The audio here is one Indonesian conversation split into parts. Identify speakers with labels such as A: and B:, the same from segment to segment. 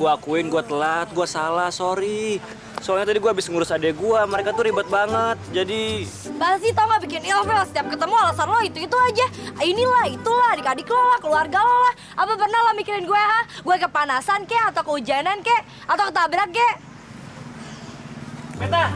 A: gue akuin gue telat, gue salah, sorry. Soalnya tadi gue habis ngurus adek gue, mereka tuh ribet banget, jadi...
B: Pasti tau gak bikin ilfil, setiap ketemu alasan lo itu aja. Inilah, itulah, adik-adik lo lah, keluarga lo lah. Apa pernah lo mikirin gue, ha? Gue kepanasan kek, atau kehujanan kek, atau ketabrak kek?
A: Meta,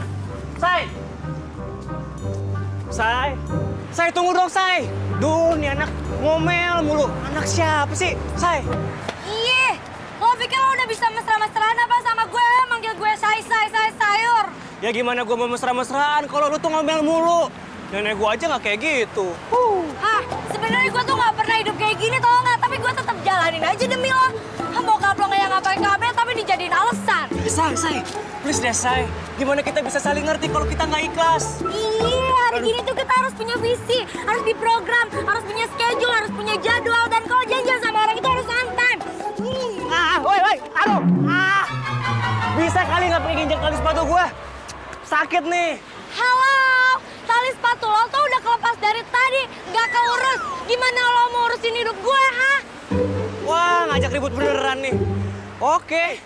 A: Say, tunggu dong, Say. Duh, nih anak ngomel mulu. Anak siapa sih, Say?
B: Iya, lo pikir lo udah bisa mesra-mesraan apa sama gue? Manggil gue sayur.
A: Ya gimana gue mau mesra-mesraan kalau lu tuh ngomel mulu. Nenek gue aja nggak kayak gitu.
B: Hah, sebenarnya gue tuh nggak pernah hidup kayak gini tau nggak? Tapi gue tetap jalanin aja demi lo. Bokap lo kayak ngapain tapi dijadiin alasan.
A: Say, please deh, Say. Gimana kita bisa saling ngerti kalau kita nggak ikhlas?
B: Iya, hari gini tuh kita harus punya visi, harus diprogram, harus punya schedule, harus punya jadwal. Dan kalau janjian sama orang itu harus on time.
A: Woi, aduh. Bisa kali nggak pakai injek tali sepatu gue? Sakit nih.
B: Halo, tali sepatu lo tuh udah kelepas dari tadi, nggak keurus. Gimana lo mau urusin hidup gue, ha?
A: Wah, ngajak ribut beneran nih. Oke.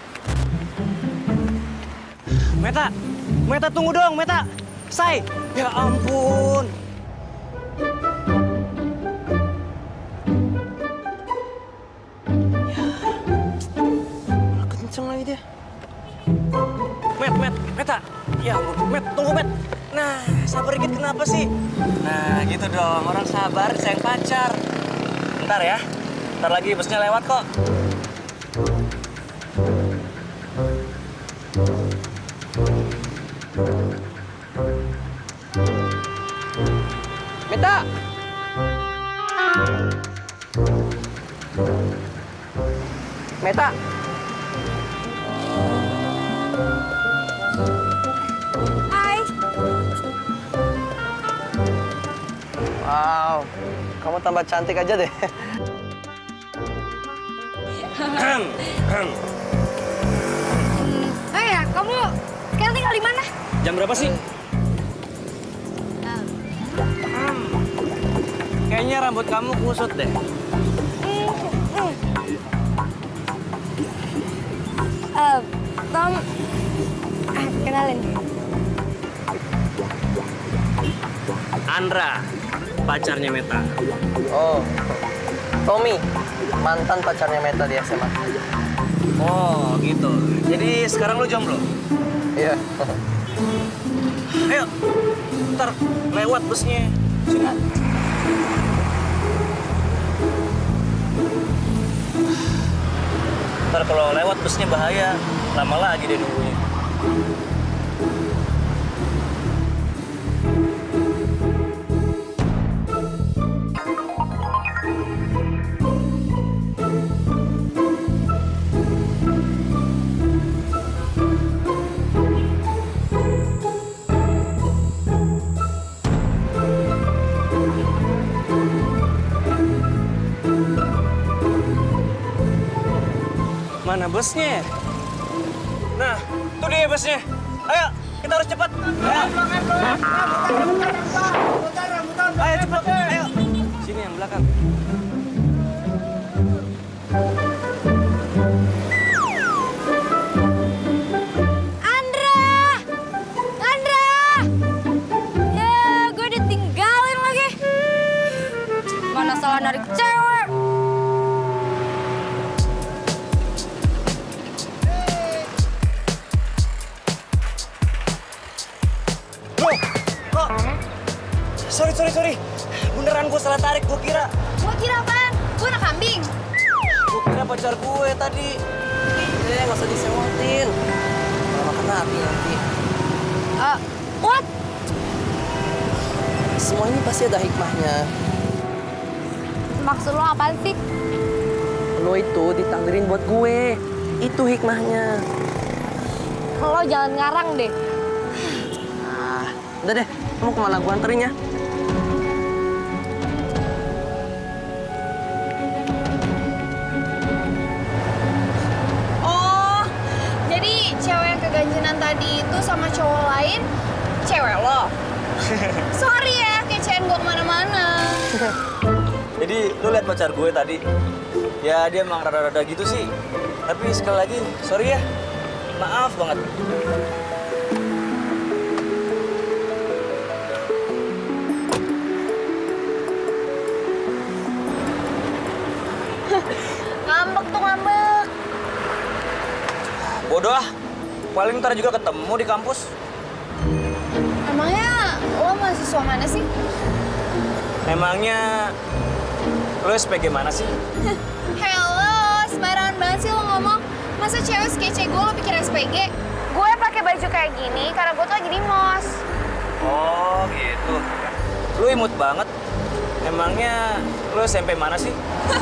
A: Meta tunggu dong, Meta. Say, ya ampun. Ya, kenceng lagi dia. Meta. Ya ampun, tunggu, Met. Nah, sabar dikit kenapa sih? Nah, gitu dong. Orang sabar, sayang pacar. Bentar ya. Ntar lagi busnya lewat kok. Meta! Meta!
B: Hai.
C: Wow, kamu tambah cantik aja deh.
B: Oh ya, kamu sekarang tinggal di mana?
A: Jam berapa sih? Kayaknya rambut kamu kusut deh.
B: Tom, kenalin.
A: Andra, pacarnya Meta.
C: Oh, Tommy, mantan pacarnya Meta di SMA.
A: Oh, gitu. Jadi sekarang lu jomblo?
C: Iya.
A: Ayo, ntar lewat busnya. Sini. Ntar kalau lewat busnya bahaya. Lama lagi dia nunggunya. Mana busnya? Nah, tuh dia busnya. Ayo, kita harus cepat. Ayo, ayo cepat. Ayo. Sini yang belakang.
B: Andra! Ya, gue ditinggalin lagi. Mana salah narik cewek?
A: Sorry. Beneran gue salah tarik, gue kira.
B: Gue kira apaan? Gue anak kambing.
A: Gue kira pacar gue tadi.
C: Nggak usah disewatin. Malah kena api nanti.
B: What?
C: Semua ini pasti ada hikmahnya.
B: Maksud lo apaan sih?
C: Lo itu ditakdirin buat gue. Itu hikmahnya.
B: Lo jangan ngarang deh.
C: Udah deh, kamu kemana gue anterin ya?
D: Oh, jadi cewek yang keganjinan tadi itu sama cowok lain, cewek lo? Sorry ya, kecean gue kemana-mana.
A: Jadi lu lihat pacar gue tadi. Ya dia emang rada-rada gitu sih. Tapi sekali lagi, sorry ya. Maaf banget.
D: Ngambek tuh ngambek.
A: Bodoh ah. Paling ntar juga ketemu di kampus.
D: Emangnya lo mahasiswa mana sih?
A: Emangnya lo SPG mana sih?
D: Hello, sembarangan banget sih lo ngomong. Masa cewek sekece gue lo pikir SPG? Gue pakai baju kayak gini karena gue tuh lagi di mos.
A: Oh gitu. Lu imut banget. Emangnya lu SMP mana sih?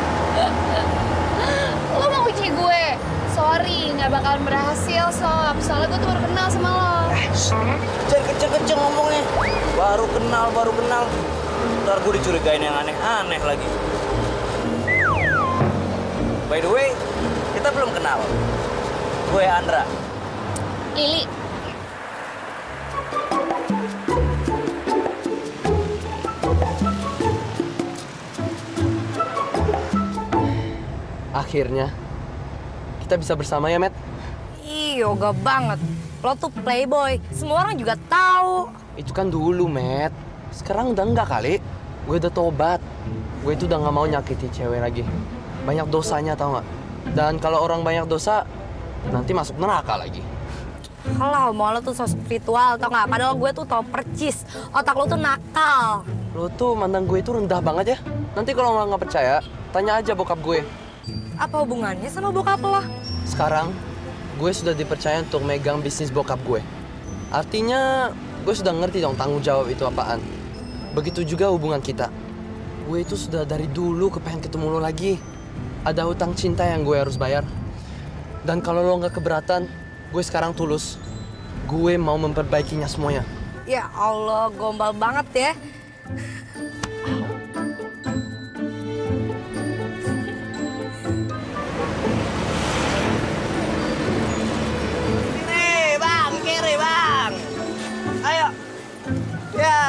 D: Lo mau uji gue? Sorry, nggak bakalan berhasil, Sob. Soalnya gue tuh baru kenal sama lo.
A: Jangan kenceng-kenceng ngomongnya. Baru kenal. Ntar gue dicurigain yang aneh-aneh lagi. By the way, kita belum kenal. Gue Andra.
D: Lili.
C: Akhirnya kita bisa bersama ya, Matt.
B: Ih, yoga banget. Lo tuh playboy. Semua orang juga tahu.
C: Itu kan dulu, Matt. Sekarang udah enggak kali. Gue udah tobat. Gue itu udah nggak mau nyakiti cewek lagi. Banyak dosanya, tau nggak? Dan kalau orang banyak dosa, nanti masuk neraka lagi.
B: Kalau mau lo tuh so spiritual, tau nggak? Padahal gue tuh tau percis. Otak lo tuh nakal.
C: Lo tuh mandang gue itu rendah banget ya. Nanti kalau nggak percaya, tanya aja bokap gue.
B: Apa hubungannya sama bokap lo?
C: Sekarang, gue sudah dipercaya untuk megang bisnis bokap gue. Artinya, gue sudah ngerti dong tanggung jawab itu apaan. Begitu juga hubungan kita. Gue itu sudah dari dulu kepengen ketemu lo lagi. Ada hutang cinta yang gue harus bayar. Dan kalau lo nggak keberatan, gue sekarang tulus. Gue mau memperbaikinya semuanya.
B: Ya Allah, gombal banget ya.
A: Kiri bang. Ayo. Ya.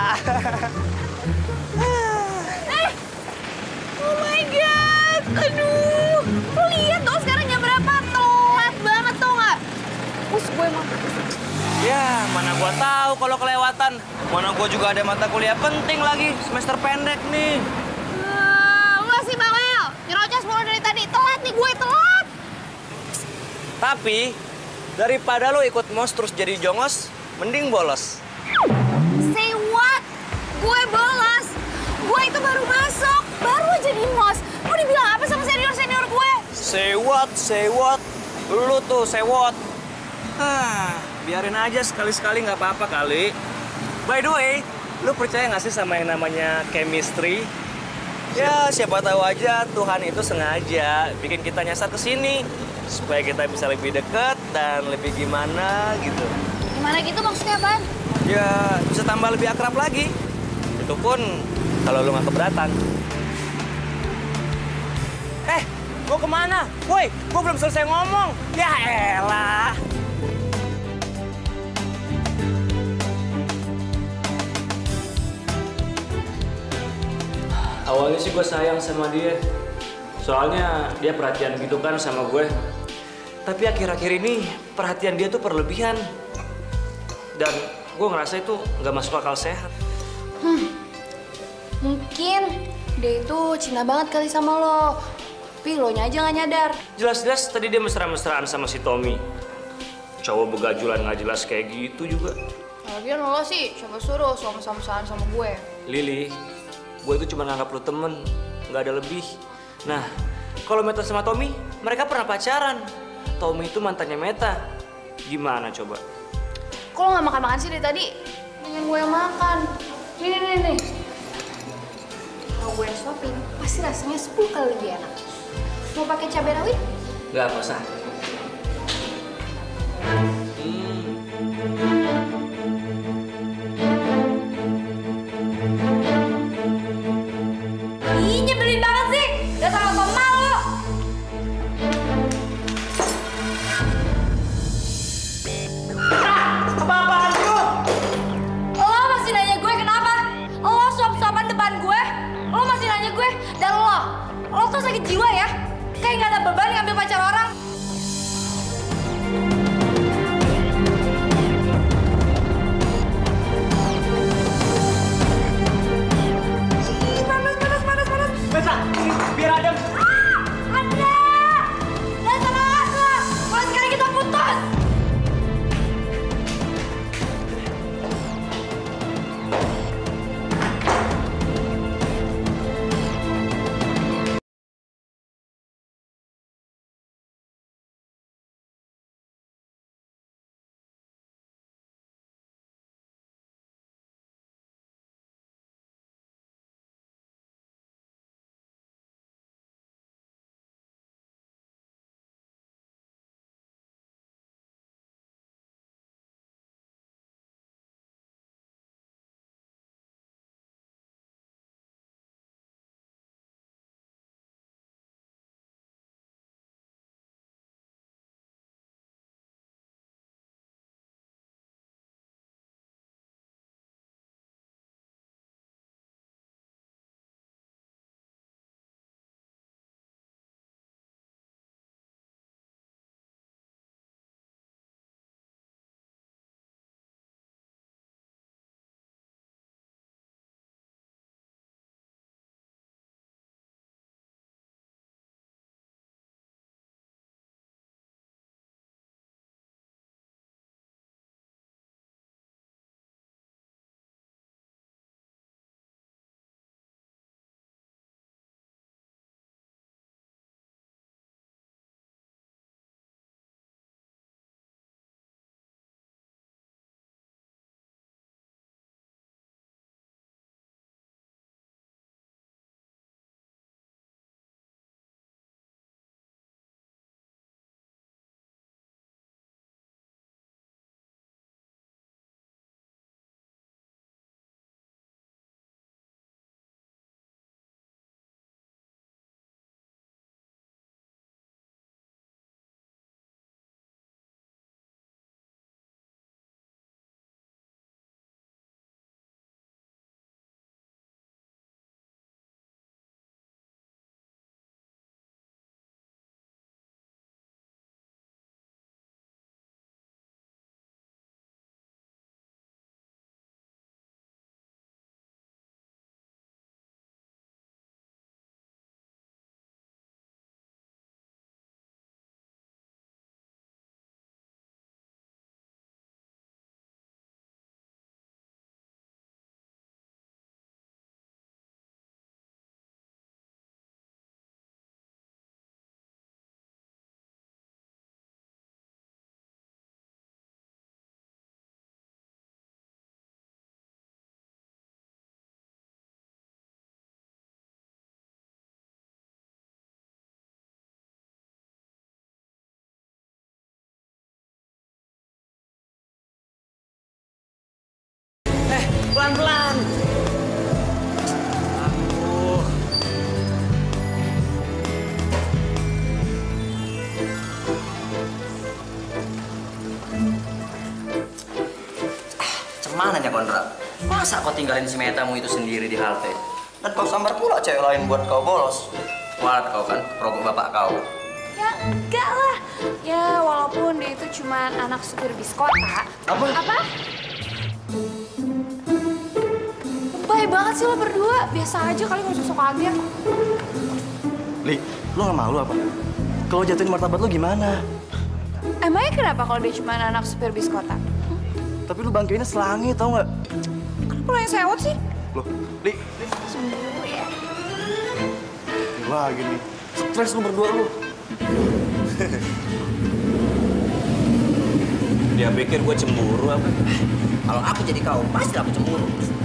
D: Oh my God. Aduh. Lo lihat dong sekarang jam berapa? Telat banget tau nggak? Us gue emang.
A: Ya, mana gua tahu kalau kelewatan. Mana gua juga ada mata kuliah penting lagi, semester pendek nih.
D: Lo sih bawel. Nyerocos mulu dari tadi. Telat nih gue telat.
A: Tapi daripada lo ikut mos terus jadi jongos, mending bolos.
D: Say what? Gue bolos. Gue itu baru masuk. Baru aja di mos. Mau dibilang apa sama senior-senior gue?
A: Say what? Lu tuh say what? Biarin aja sekali-sekali nggak apa-apa kali. By the way, lu percaya nggak sih sama yang namanya chemistry? Ya, siapa tahu aja Tuhan itu sengaja bikin kita nyasar ke sini supaya kita bisa lebih dekat dan lebih gimana gitu.
D: Gimana gitu maksudnya, Ban?
A: Ya, bisa tambah lebih akrab lagi. Itu pun kalau lu nggak keberatan. Mau kemana? Woi, gua belum selesai ngomong. Ya elah. Awalnya sih gue sayang sama dia. Soalnya dia perhatian gitu kan sama gue. Tapi akhir-akhir ini perhatian dia tuh berlebihan. Dan gue ngerasa itu nggak masuk akal sehat.
D: Mungkin dia itu cinta banget kali sama lo. Tapi lo nya aja nggak nyadar.
A: Jelas-jelas tadi dia mesra-mesraan sama si Tommy. Cowok begajulan nggak jelas kayak gitu juga.
D: Lagian lo sih coba suruh sama-samaan sama gue.
A: Lili, gue itu cuma nganggap lu temen, nggak ada lebih. Nah, kalau Meta sama Tommy, mereka pernah pacaran. Tommy itu mantannya Meta. Gimana coba?
D: Kok lo nggak makan-makan sih dari tadi? Pengen gue yang makan. Nih. Kalau gue yang suapin, pasti rasanya 10 kali lebih enak. Mau pakai cabai rawit?
A: Nggak usah.
B: Ih, nyebelin banget sih. Dasar lo malu.
A: Apa-apaan lu?
B: Lo masih nanya gue kenapa? Lo suap-suapan depan gue. Lo masih nanya gue. Dan lo tuh sakit jiwa ya? Kayak nggak ada beban ngambil pacar orang.
A: pelan-pelan. Aduh.
E: Cemananya Konrad. Masa kau tinggalin si Metamu itu sendiri di halte? Dan kau sambar pula cewek lain buat kau bolos. Walat kau kan, perokok bapak kau.
D: Ya enggak lah. Ya walaupun dia itu cuma anak supir bis kota.
E: Apa?
D: Apa? Baik banget sih lo berdua. Biasa aja kali nggak usah sok kaget.
E: Li, lu gak malu apa? Kalau jatuhin martabat lu gimana?
D: Emangnya kenapa kalau dia cuma anak supir bis kota?
E: Tapi lu bangkainya selangit, tau nggak?
D: Kenapa lo yang sewot sih?
E: Loh, Li.
D: Cemburu ya.
E: Lagi nih. Stres lu berdua lu.
A: Dia pikir gue cemburu apa?
E: Kalau aku jadi kau, pasti aku cemburu.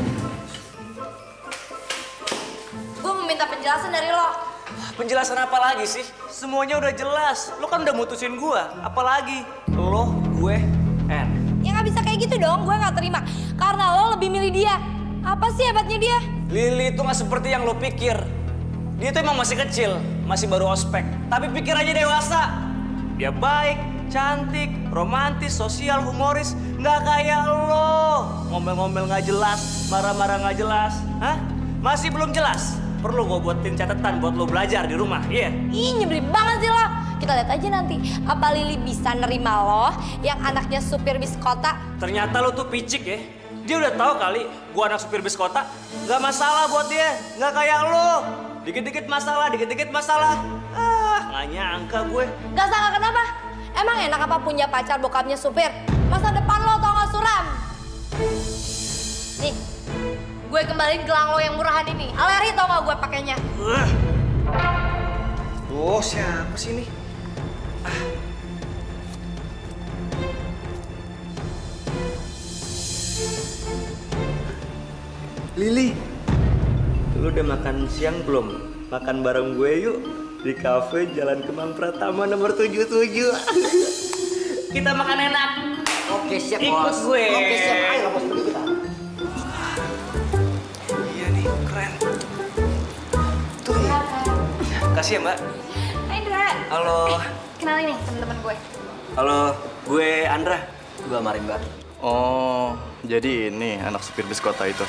B: Gue meminta penjelasan dari lo.
A: Penjelasan apa lagi sih? Semuanya udah jelas. Lo kan udah mutusin gue. Apalagi lo, gue, N.
B: Ya nggak bisa kayak gitu dong, gue nggak terima. Karena lo lebih milih dia. Apa sih hebatnya dia?
A: Lili itu nggak seperti yang lo pikir. Dia tuh emang masih kecil, masih baru ospek. Tapi pikirannya dewasa. Dia baik, cantik, romantis, sosial, humoris. Nggak kayak lo. Ngomel-ngomel nggak jelas, marah-marah nggak jelas. Hah? Masih belum jelas? Perlu gue buatin catatan buat lo belajar di rumah, iya?
B: Ih, nyebelin banget sih lo. Kita lihat aja nanti, apa Lili bisa nerima lo yang anaknya supir bis kota?
A: Ternyata lo tuh picik ya. Dia udah tahu kali gua anak supir bis kota. Nggak masalah buat dia, nggak kayak lo. Dikit-dikit masalah, dikit-dikit masalah. Ah, nggak nyangka gue.
B: Gak salah kenapa? Emang enak apa punya pacar bokapnya supir? Masa depan lo tau gak suram? Nih, gue kembaliin gelang lo yang murahan ini. Aleri tau gak gue pakainya?
A: Oh, siapa sih ini? Lili, lu udah makan siang belum? Makan bareng gue yuk di kafe Jalan Kemang Pratama nomor 77. Kita makan enak.
E: Oke, siap,
A: Ikut
E: bos.
A: gue.
E: Oke, siap. Ayo, bos, pergi kita.
A: Iya nih, keren. Tuh. Kasih ya, Mbak.
D: Hai Indra.
A: Halo.
D: Kenalin nih temen-temen gue.
A: Halo, gue Andra.
E: Gua Marimba.
F: Oh, jadi ini anak supir bis kota itu.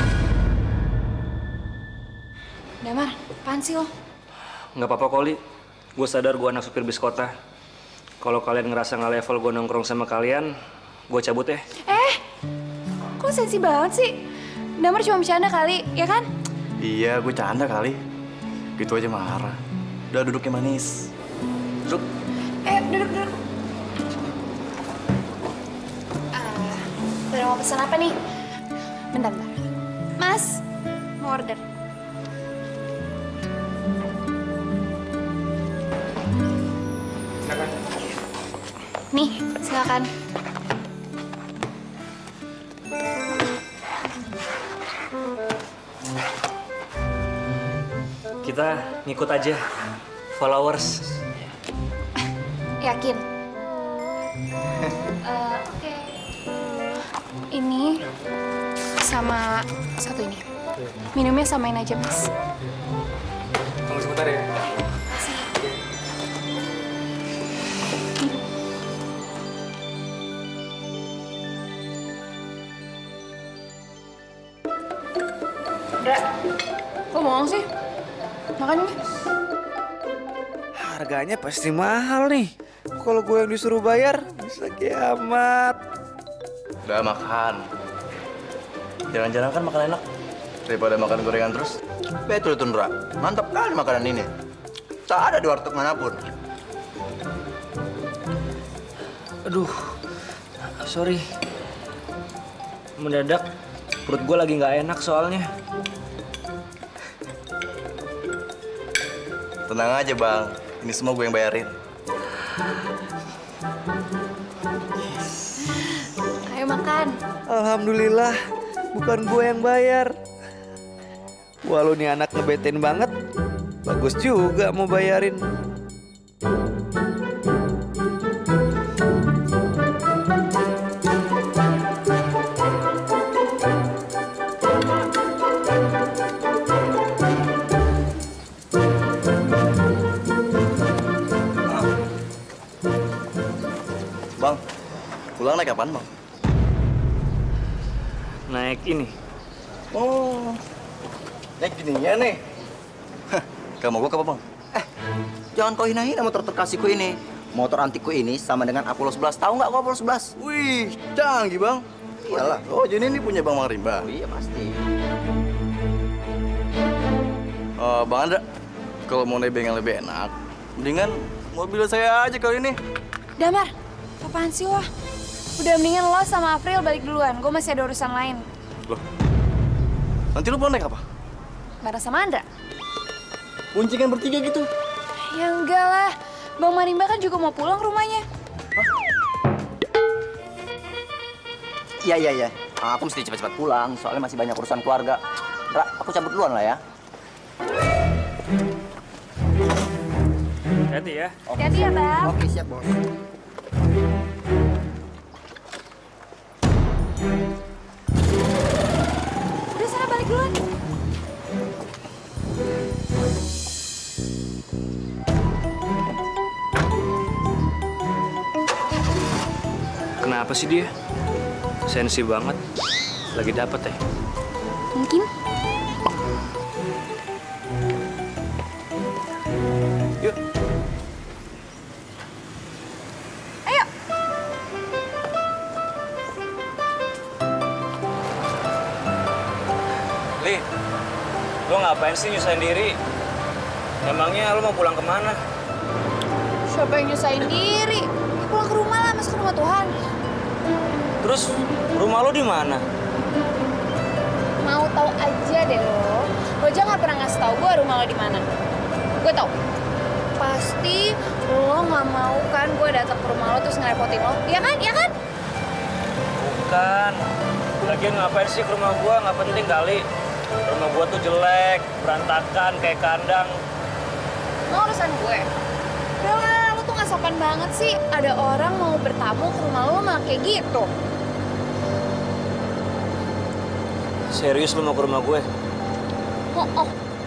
D: Damar, apaan sih lo?
A: Nggak apa-apa, Koli. Gue sadar gue anak supir bis kota. Kalau kalian ngerasa nggak level gue nongkrong sama kalian, gue cabut ya.
D: Kok sensi banget sih? Damar cuma bercanda kali, ya kan?
F: Iya, gue canda kali. Gitu aja marah. Udah duduknya manis.
A: Duduk.
D: Duduk. Baru mau pesan apa nih? Bentar. Mas, mau order. Nih, silakan.
A: Kita ngikut aja. Followers.
D: Yakin? Oke. Ini sama satu ini. Minumnya samain aja, Mas.
A: Tunggu sebentar ya.
D: Dra, kok bohong sih? Makan nih.
A: Harganya pasti mahal nih. Kalau gue yang disuruh bayar, bisa kiamat.
F: Udah makan. Jangan-jangan kan makan enak. Daripada makan gorengan terus.
E: Betul itu, Ndra. Mantap kali makanan ini. Tak ada di warteg manapun.
A: Aduh, sorry. Mendadak, perut gue lagi nggak enak soalnya.
F: Tenang aja, Bang. Ini semua gue yang bayarin.
D: Ayo makan.
A: Alhamdulillah, bukan gue yang bayar. Wah, lu nih anak ngebetain banget. Bagus juga mau bayarin.
F: naik apaan, Bang?
A: Naik ini.
F: Oh, naik gininya nih. Hah, kamu gua apa, Bang?
E: Jangan kau hina-hina motor terkasihku ini. Motor antikku ini sama dengan Apollo 11. Tahu nggak kau Apollo 11?
F: Wih, canggih, Bang.
E: Iyalah.
F: Oh, jadi ini punya Bang Rimba.
E: Oh iya pasti.
F: Bang Andra, kalau mau nebeng yang lebih enak, mendingan mobil saya aja kali ini.
D: Damar, apaan sih lo? Udah mendingan lo sama April balik duluan. Gue masih ada urusan lain.
F: Loh, nanti lu mau naik apa?
D: Bareng sama Andra.
F: Kuncingan bertiga gitu.
D: Ya enggak lah. Bang Marimba kan juga mau pulang ke rumahnya.
E: Iya. Aku mesti cepat-cepat pulang, soalnya masih banyak urusan keluarga. Ra, aku cabut duluan lah ya.
A: Hati ya.
D: Hati-hati ya, Bang.
E: Oke, siap, Bos.
D: Udah sana balik duluan.
A: Kenapa sih dia? Sensi banget. Lagi dapet ya?
D: Mungkin.
A: Yuk.
D: Ayo.
A: Li, lo ngapain sih nyusahin diri? Emangnya lo mau pulang kemana?
D: Siapa yang nyusahin diri? Ya pulang ke rumah lah, masuk ke rumah Tuhan.
A: Terus rumah lo di mana?
D: Mau tahu aja deh lo. Lo jangan pernah ngasih tahu gue rumah lo di mana. Gue tau. Pasti lo nggak mau kan gue datang ke rumah lo terus ngerepotin lo. Iya kan? Iya kan?
A: Bukan. Lagian ngapain sih ke rumah gua? Nggak penting kali. Rumah gua tuh jelek, berantakan, kayak kandang.
D: Mau urusan gue. Udah lah, lo tuh nggak sopan banget sih. Ada orang mau bertamu ke rumah lo malah kayak gitu.
A: Serius lo mau ke rumah gue?
D: Oh.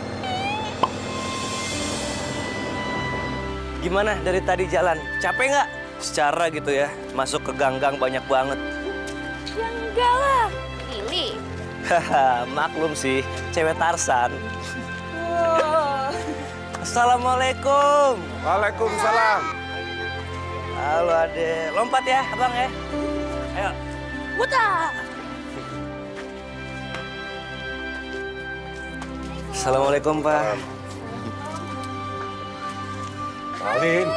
A: Gimana dari tadi jalan? Capek nggak? Secara gitu ya, masuk ke gang-gang banyak banget.
D: Ya enggak lah. Lili.
A: Haha, maklum sih, cewek Tarsan.
D: Wow.
A: Assalamualaikum.
G: Waalaikumsalam.
A: Halo Ade, lompat ya abang ya. Ayo.
D: Buta.
A: Assalamualaikum Pak.
G: Alin.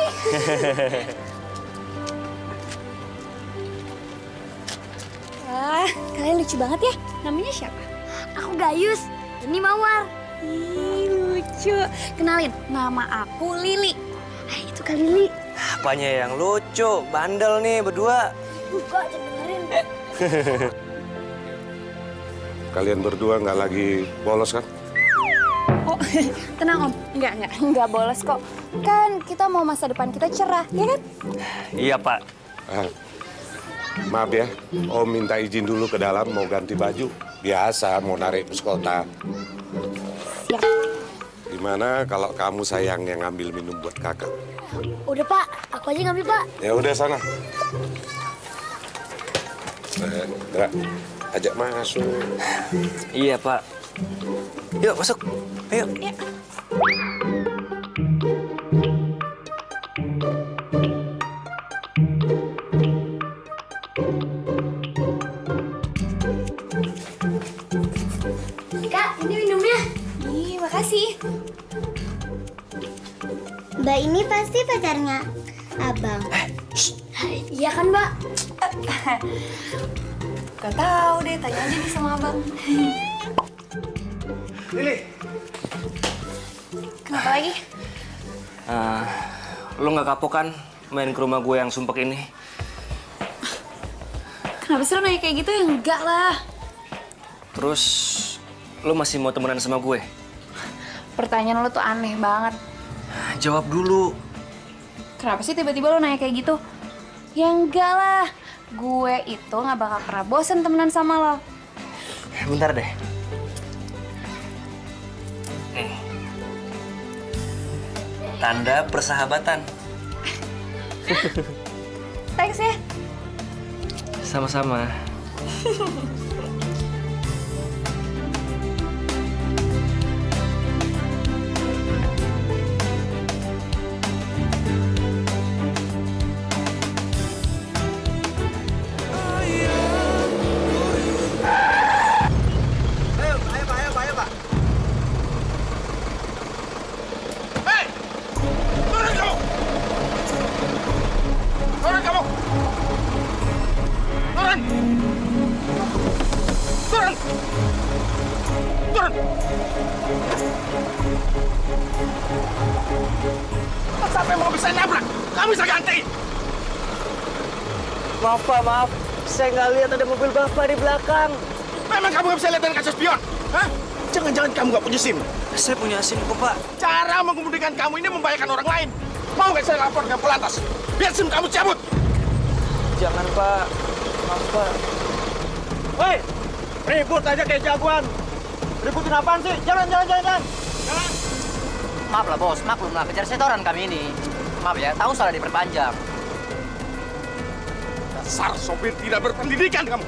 D: Wah, kalian lucu banget ya. Namanya siapa?
H: Aku Gayus, ini Mawar.
D: Ih, lucu. Kenalin, nama aku Lili.
H: Itu Kak Lili.
A: Apanya yang lucu? Bandel nih berdua.
H: Buka, jangan dengerin.
G: Kalian berdua nggak lagi bolos kan?
D: Oh, tenang Om. Enggak bolos kok. Kan kita mau masa depan kita cerah, ya kan?
A: Iya Pak.
G: Maaf ya, Om minta izin dulu ke dalam mau ganti baju. Biasa mau narik peskota.
D: Siap.
G: Gimana kalau kamu sayang yang ngambil minum buat kakak?
H: Udah Pak, aku aja ngambil Pak.
G: Ya udah sana. Dra, ajak masuk.
A: Iya Pak. Yuk masuk. Ayo.
D: Ya.
H: Kak, ini minumnya.
D: Ih, makasih.
H: Mbak ini pasti pacarnya Abang. Iya kan, Mbak?
D: Gak tahu deh, tanya aja nih sama abang.
A: Lili.
D: Kenapa lagi?
A: Lo nggak kapok kan main ke rumah gue yang sumpek ini?
D: Kenapa sih lo nanya kayak gitu? Ya enggak lah.
A: Terus lo masih mau temenan sama gue?
D: Pertanyaan lo tuh aneh banget.
A: Jawab dulu.
D: Kenapa sih tiba-tiba lo nanya kayak gitu? Ya enggak lah. Gue itu nggak bakal pernah bosen temenan sama lo.
A: Bentar deh. Nih. Tanda persahabatan.
D: Thanks ya.
A: Sama-sama.
I: Sampai mau bisa nabrak, kamu bisa ganti.
A: Maaf Pak, maaf. Saya nggak lihat ada mobil Bapak di belakang.
I: Memang kamu nggak bisa lihat dari kaca spion? Hah? Jangan-jangan kamu nggak punya SIM?
A: Saya punya SIM kok Pak.
I: Cara mengemudikan kamu ini membahayakan orang lain. Mau nggak saya lapor ke Polantas? Biar SIM kamu cabut.
A: Jangan Pak. Maaf Pak. Hei, ribut aja kayak jagoan. Ributin apaan sih? Jalan.
E: Maaf lah bos, maklum lah, kejar setoran kami ini. Maaf ya, tahu salah diperpanjang.
I: Dasar sopir tidak berpendidikan kamu.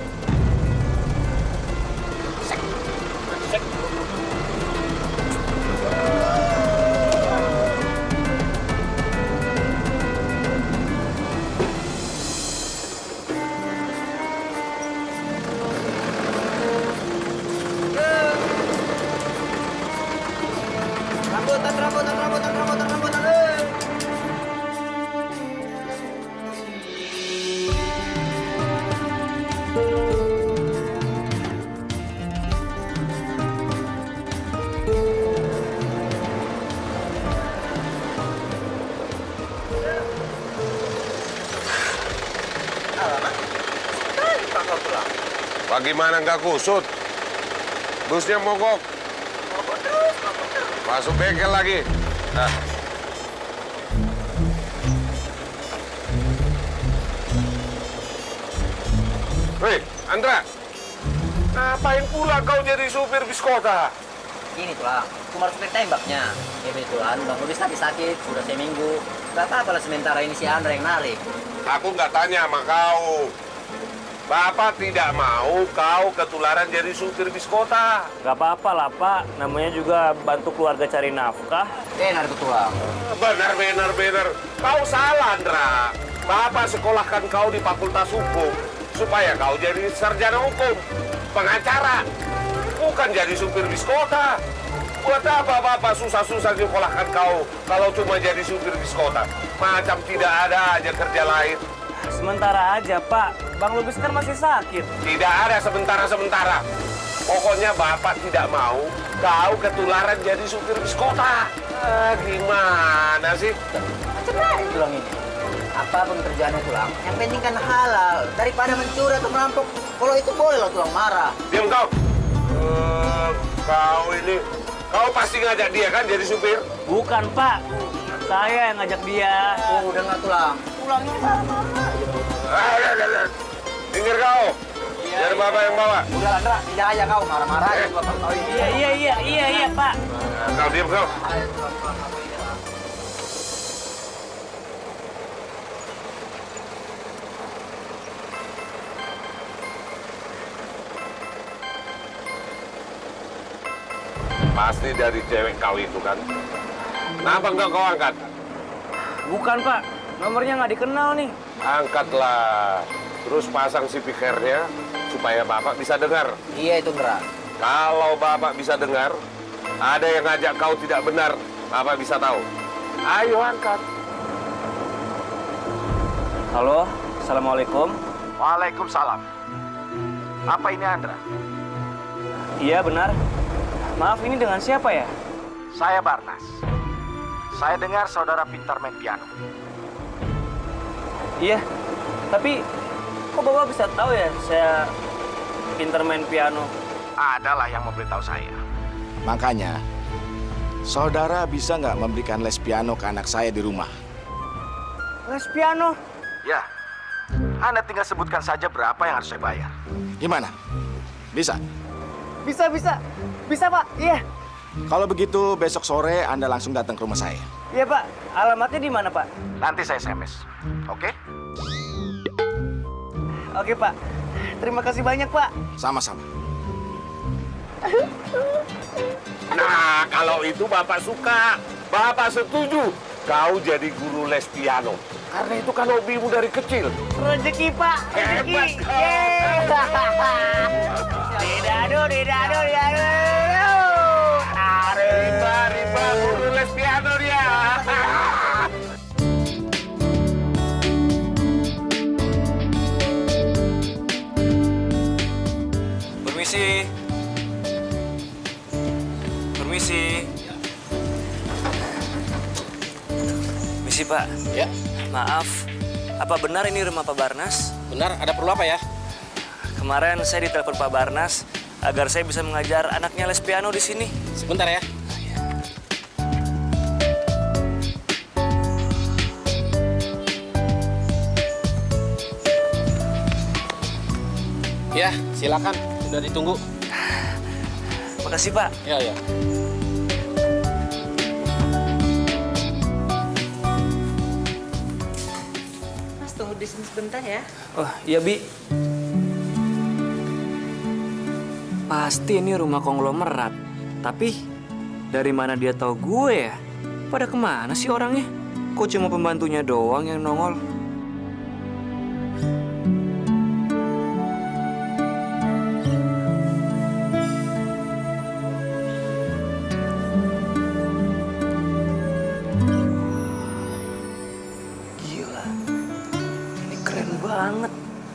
E: Rambutan.
G: Bagaimana nggak kusut? Busnya mogok. Masuk bengkel lagi. Nah. Hei, Andra. Ngapain pula kau jadi supir bis kota?
E: Ini tulang, cuma harus tembaknya. Ya betulan, Bang Lubis lagi sakit, sudah seminggu. Gak apa-apa lah sementara ini si Andra yang narik.
G: Aku nggak tanya sama kau. Bapak tidak mau kau ketularan jadi supir bis kota.
A: Gak apa-apa lah Pak. Namanya juga bantu keluarga cari nafkah.
E: Benar tulang.
G: Benar. Kau salah, Andra. Bapak sekolahkan kau di Fakultas Hukum supaya kau jadi sarjana hukum, pengacara, bukan jadi supir bis kota. Buat apa Bapak susah-susah sekolahkan kau kalau cuma jadi supir bis kota? Macam tidak ada aja kerja lain.
A: Sementara aja Pak. Bang Lubis kan masih sakit.
G: Tidak ada sementara-sementara. Pokoknya Bapak tidak mau kau ketularan jadi supir bis kota. Gimana sih?
E: Macam mana tulang ini? Apapun kerjaannya tulang, yang penting kan halal. Daripada mencuri atau merampok, kalau itu boleh lah tulang marah.
G: Diam kau. Kau pasti ngajak dia kan jadi supir?
A: Bukan Pak. Saya yang ngajak dia.
E: Oh, udah nggak tulang. Tulang ini marah-marah.
G: Dengar kau. Biar Bapak yang bawa.
E: Udah Andra, tidak aja kau marah-marah. Bapak kau ini.
A: Iya Pak.
G: Kau diam kau. Pasti dari cewek kau itu kan. Kenapa enggak kau angkat?
A: Bukan Pak. Nomornya nggak dikenal nih.
G: Angkatlah. Terus pasang speakernya supaya Bapak bisa dengar.
E: Iya itu Andra.
G: Kalau Bapak bisa dengar, ada yang ngajak kau tidak benar, Bapak bisa tahu. Ayo angkat.
A: Halo, Assalamualaikum.
I: Waalaikumsalam. Apa ini Andra?
A: Iya benar. Maaf ini dengan siapa ya?
I: Saya Barnas. Saya dengar saudara pintar main piano.
A: Iya, tapi kok Bapak bisa tahu ya saya pintar main piano?
I: Adalah yang memberitahu saya. Makanya, saudara bisa nggak memberikan les piano ke anak saya di rumah?
A: Les piano?
I: Ya, Anda tinggal sebutkan saja berapa yang harus saya bayar. Gimana? Bisa?
A: Bisa Pak, iya.
I: Kalau begitu, besok sore Anda langsung datang ke rumah saya.
A: Iya Pak, alamatnya di mana Pak?
I: Nanti saya SMS, oke?
A: Oke, Pak. Terima kasih banyak, Pak.
I: Sama-sama.
G: Nah, kalau itu Bapak suka, Bapak setuju kau jadi guru les piano. Karena itu kan hobimu dari kecil.
A: Rezeki, Pak. Rezeki.
G: Hebat kau.
A: Didado.
G: Riba, guru les piano dia.
A: Permisi. Permisi, Pak.
J: Ya,
A: Maaf, apa benar ini rumah Pak Barnas?
J: benar. Ada perlu apa ya?
A: Kemarin saya ditelepon Pak Barnas agar saya bisa mengajar anaknya les piano di sini.
J: Sebentar ya. Ya, silakan. Sudah ditunggu.
A: Makasih, Pak.
J: Ya.
K: Mas, tunggu di sini sebentar ya.
A: Oh, iya, Bi. Pasti ini rumah konglomerat. Tapi, dari mana dia tahu gue ya? Pada kemana sih orangnya? Kok cuma pembantunya doang yang nongol? Gila, ini keren banget.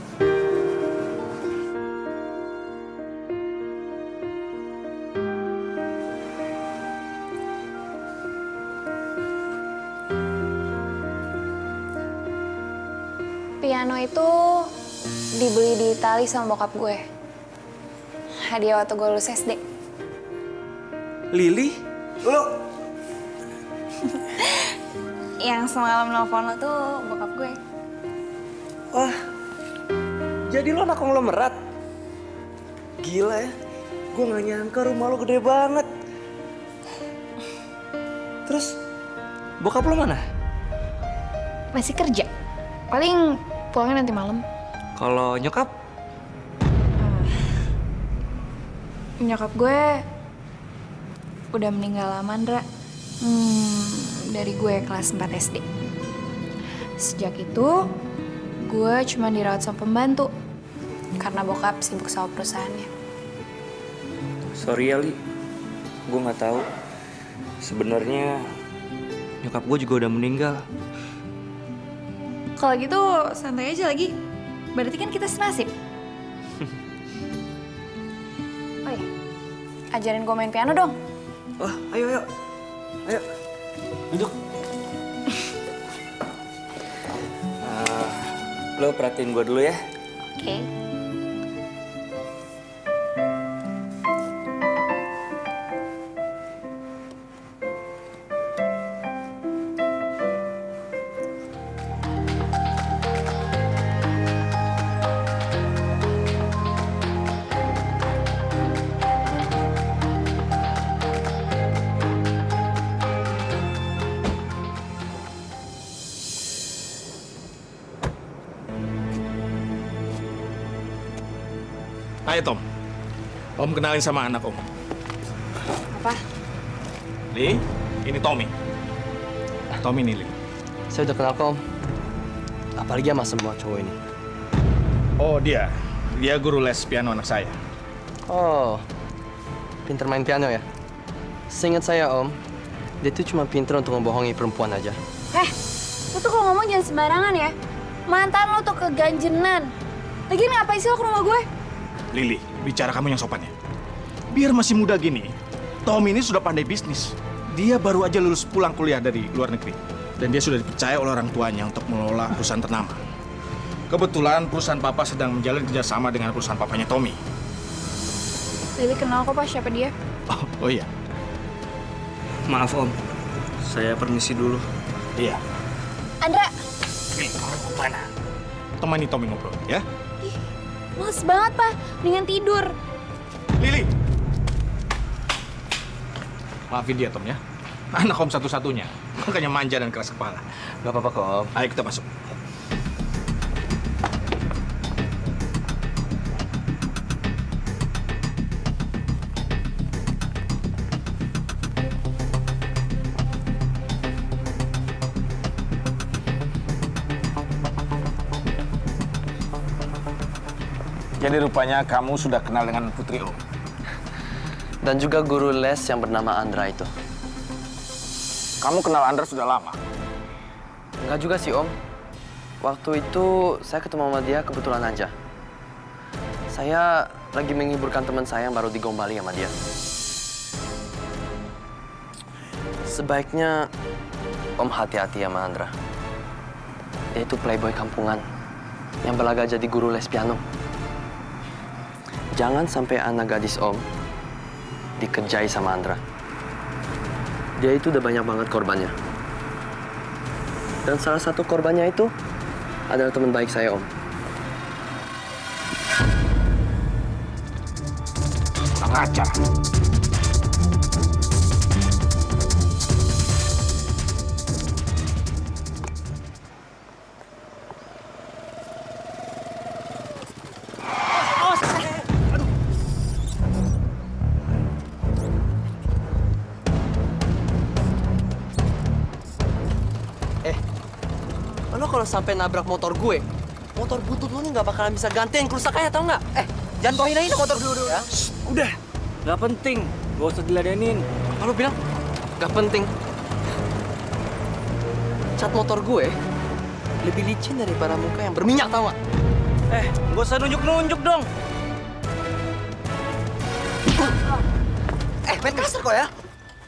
D: Piano itu dibeli di Itali sama bokap gue. Hadiah waktu gue lulus SD.
A: Lili? Lo?
D: Yang semalam nelfon lo tuh bokap gue.
A: Wah, jadi lo anak konglomerat? Gila ya, gue gak nyangka rumah lo gede banget. Terus, bokap lo mana?
D: Masih kerja. Paling pulangnya nanti malam.
A: Kalau nyokap?
D: Nyokap gue udah meninggal lama, Ndra. Dari gue kelas 4 SD. Sejak itu, gue cuma dirawat sama pembantu. Karena bokap sibuk sama perusahaannya.
A: Sorry ya, Li. Gue gak tahu. Sebenarnya nyokap gue juga udah meninggal.
D: Kalau gitu, santai aja lagi. Berarti kan kita senasib. Oh iya, ajarin gue main piano dong.
A: Wah, ayo. Duduk. Lo perhatiin gue dulu ya.
D: Oke.
I: Ayo Tom, Om kenalin sama anak Om.
D: Apa?
I: Li, ini Tommy. Tommy nih, Li.
C: Saya udah kenal kok, Om. Apalagi sama semua cowok ini.
I: Oh dia guru les piano anak saya.
C: Oh, pinter main piano ya? Seingat saya, Om, dia tuh cuma pinter untuk ngebohongi perempuan aja.
D: Lu tuh kalau ngomong jangan sembarangan ya. Mantan lu tuh keganjenan. Lagian ngapain sih lo ke rumah gue?
I: Lili, bicara kamu yang sopan ya. Biar masih muda gini, Tom ini sudah pandai bisnis. Dia baru aja lulus pulang kuliah dari luar negeri. Dan dia sudah dipercaya oleh orang tuanya untuk mengelola perusahaan ternama. Kebetulan perusahaan papa sedang menjalin kerjasama dengan perusahaan papanya Tommy.
D: Lili kenal kok, Pak, siapa dia?
I: Oh iya.
A: Maaf Om, saya permisi dulu.
I: Iya.
D: Andra!
I: Nih, kamu kemana? Temani Tommy ngobrol, ya?
D: Males banget, Pak. Mendingan tidur.
I: Lili! Maafin dia, Tom, ya. Anak Om satu-satunya. Makanya manja dan keras kepala.
C: Gak apa-apa kok, Om.
I: Ayo kita masuk. Jadi rupanya kamu sudah kenal dengan Putri Om.
C: Dan juga guru les yang bernama Andra itu.
I: Kamu kenal Andra sudah lama?
C: Enggak juga sih, Om. Waktu itu saya ketemu sama dia kebetulan aja. Saya lagi menghiburkan teman saya yang baru digombali sama dia. Sebaiknya Om hati-hati sama Andra. Dia itu playboy kampungan yang belaga jadi guru les piano. Jangan sampai anak gadis Om dikerjai sama Andra. Dia itu udah banyak banget korbannya. Dan salah satu korbannya itu adalah teman baik saya, Om.
I: Kurang ajar.
C: Lo kalau sampai nabrak motor gue, motor butut lo nih nggak bakalan bisa gantiin kerusakannya, tau nggak?
E: Jangan kau hinain motor dulu.
A: Ya. Udah, nggak penting. Gak usah diladenin.
C: Apa lo bilang? Gak penting. Cat motor gue lebih licin daripada muka yang berminyak, tau nggak?
A: Gak usah nunjuk-nunjuk dong.
E: Main kasar kok ya.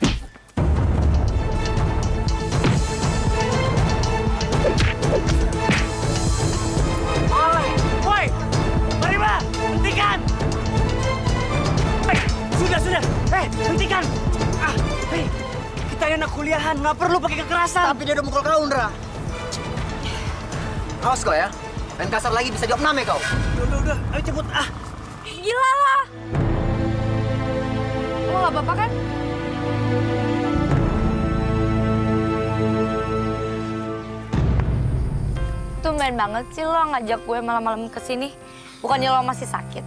A: Woi, Marima, hentikan! Sudah. Hentikan! Kita ini anak kuliahan, nggak perlu pakai kekerasan.
E: Tapi dia udah mukul kau, Indra. Awas kau ya. Main kasar lagi bisa diopnam ya kau.
A: Udah, ayo cepet.
B: Gila lah. Lo gak apa-apa kan? Tumben banget sih lo ngajak gue malam-malam kesini. Bukannya lo masih sakit?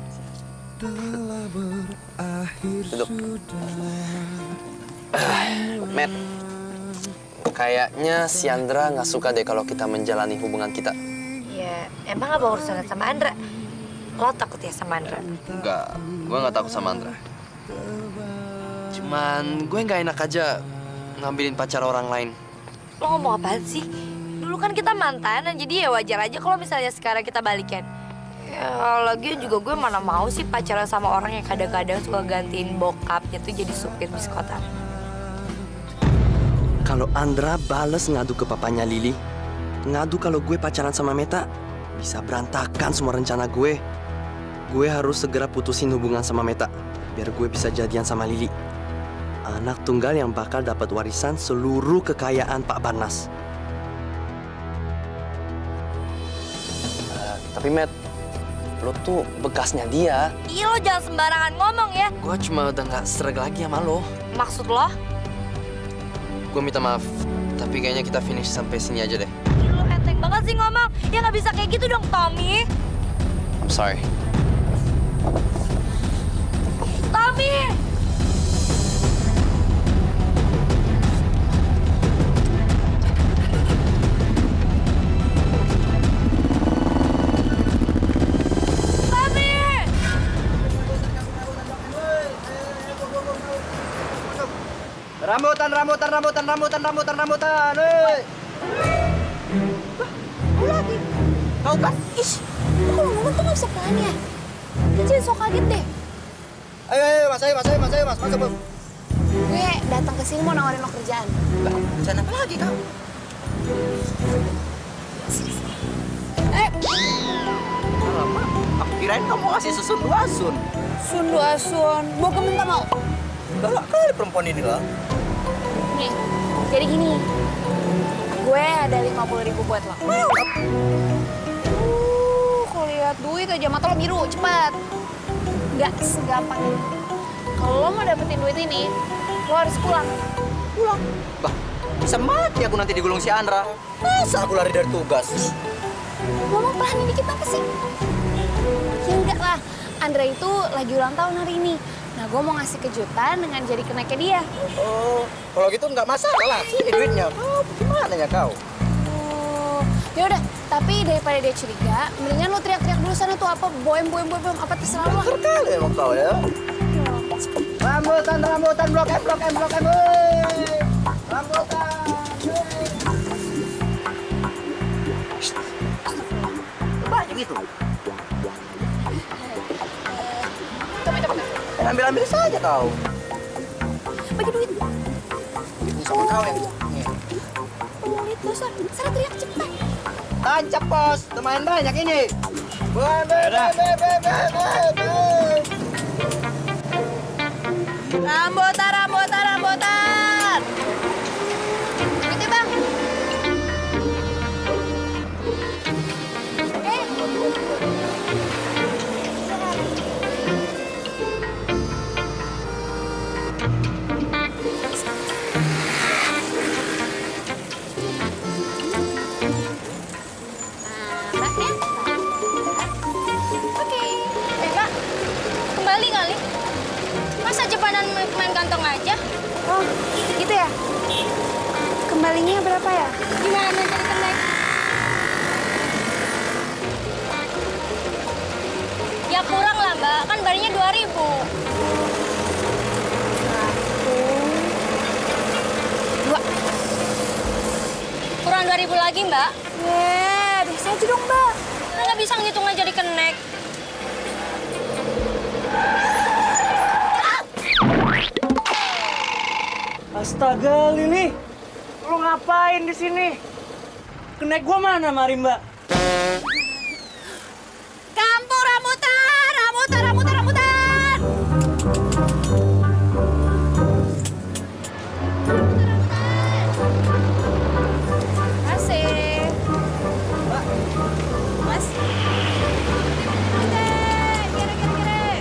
C: Duduk. Matt, kayaknya si Andra nggak suka deh kalau kita menjalani hubungan kita.
B: Ya, emang apa urusannya sama Andra? Lo takut ya sama Andra?
C: Enggak, gue nggak takut sama Andra. Cuman gue nggak enak aja ngambilin pacar orang lain.
B: Lo ngomong apaan sih? Dulu kan kita mantanan, jadi ya wajar aja kalau misalnya sekarang kita balikan. Ya, lagian juga gue mana mau sih pacaran sama orang yang kadang-kadang suka gantiin bokapnya tuh jadi supir bis kota.
C: Kalau Andra bales ngadu ke papanya Lili, ngadu kalau gue pacaran sama Meta, bisa berantakan semua rencana gue. Gue harus segera putusin hubungan sama Meta, biar gue bisa jadian sama Lili. Anak tunggal yang bakal dapat warisan seluruh kekayaan Pak Barnas. Tapi Matt, lo tuh bekasnya dia.
B: Iya, lo jangan sembarangan ngomong ya.
C: Gue cuma udah nggak sereg lagi sama lo.
B: Maksud lo?
C: Gue minta maaf, tapi kayaknya kita finish sampai sini aja deh.
B: Lo enteng banget sih ngomong. Ya nggak bisa kayak gitu dong, Tommy.
C: I'm sorry.
B: Tommy!
E: Rambutan. Hei.
H: Kau lagi?
E: Kau kan?
H: Ish, kok ngomong tuh gak bisa pelan ya? Dia jadi sok kaget deh.
E: Ayo, mas, masuk.
H: Gue datang ke sini mau nawarin lo kerjaan.
E: Lah, kerjaan apa lagi kau? Alamak, aku kirain kamu kasih susun 2 sun.
H: Sun 2 sun, bokap minta mau.
E: Galak kali perempuan ini lah.
H: Nih, jadi gini. Gue ada 50.000 buat lo. Kalau lihat duit aja mata lo biru, cepet. Gak segampang ini. Kalau lo mau dapetin duit ini, lo harus pulang.
E: Bah, bisa mati aku nanti digulung si Andra. Masa aku lari dari tugas?
H: Ngomong pelan dikit apa sih? Ya enggak lah, Andra itu lagi ulang tahun hari ini. Nah, gue mau ngasih kejutan dengan jadi kenaiknya dia.
E: Oh, kalau gitu nggak masalah. Sini duitnya. Kau gimana ya kau?
H: Oh, ya udah, Tapi daripada dia curiga, mendingan lo teriak-teriak dulu sana tuh apa boem apa terserah lo.
E: Pinter kali emang kau ya. Rambutan blok M. Rambutan. Banyak gitu. Ambil saja kau.
H: Bagi duit.
E: Itu sama kau yang nih.
H: Duit lo sana teriak cepat.
E: Tancap bos, lumayan banyak ini.
H: Rambutan. Gitu bang.
B: Kembali kali. Masa Jepanan main kantong aja?
H: Oh, gitu ya? Kembalinya berapa ya?
B: Gimana jadi kenek? Ya kurang lah mbak, kan barinya 2.000. Kurang 2.000 lagi mbak.
H: Bisa aja dong mbak.
B: Nggak bisa ngitung aja di kenek.
A: Astaga, Lili. Lu ngapain di sini? Kenek gua mana, Marimba?
H: Kampung rambutan. Masih. Mas. Kira.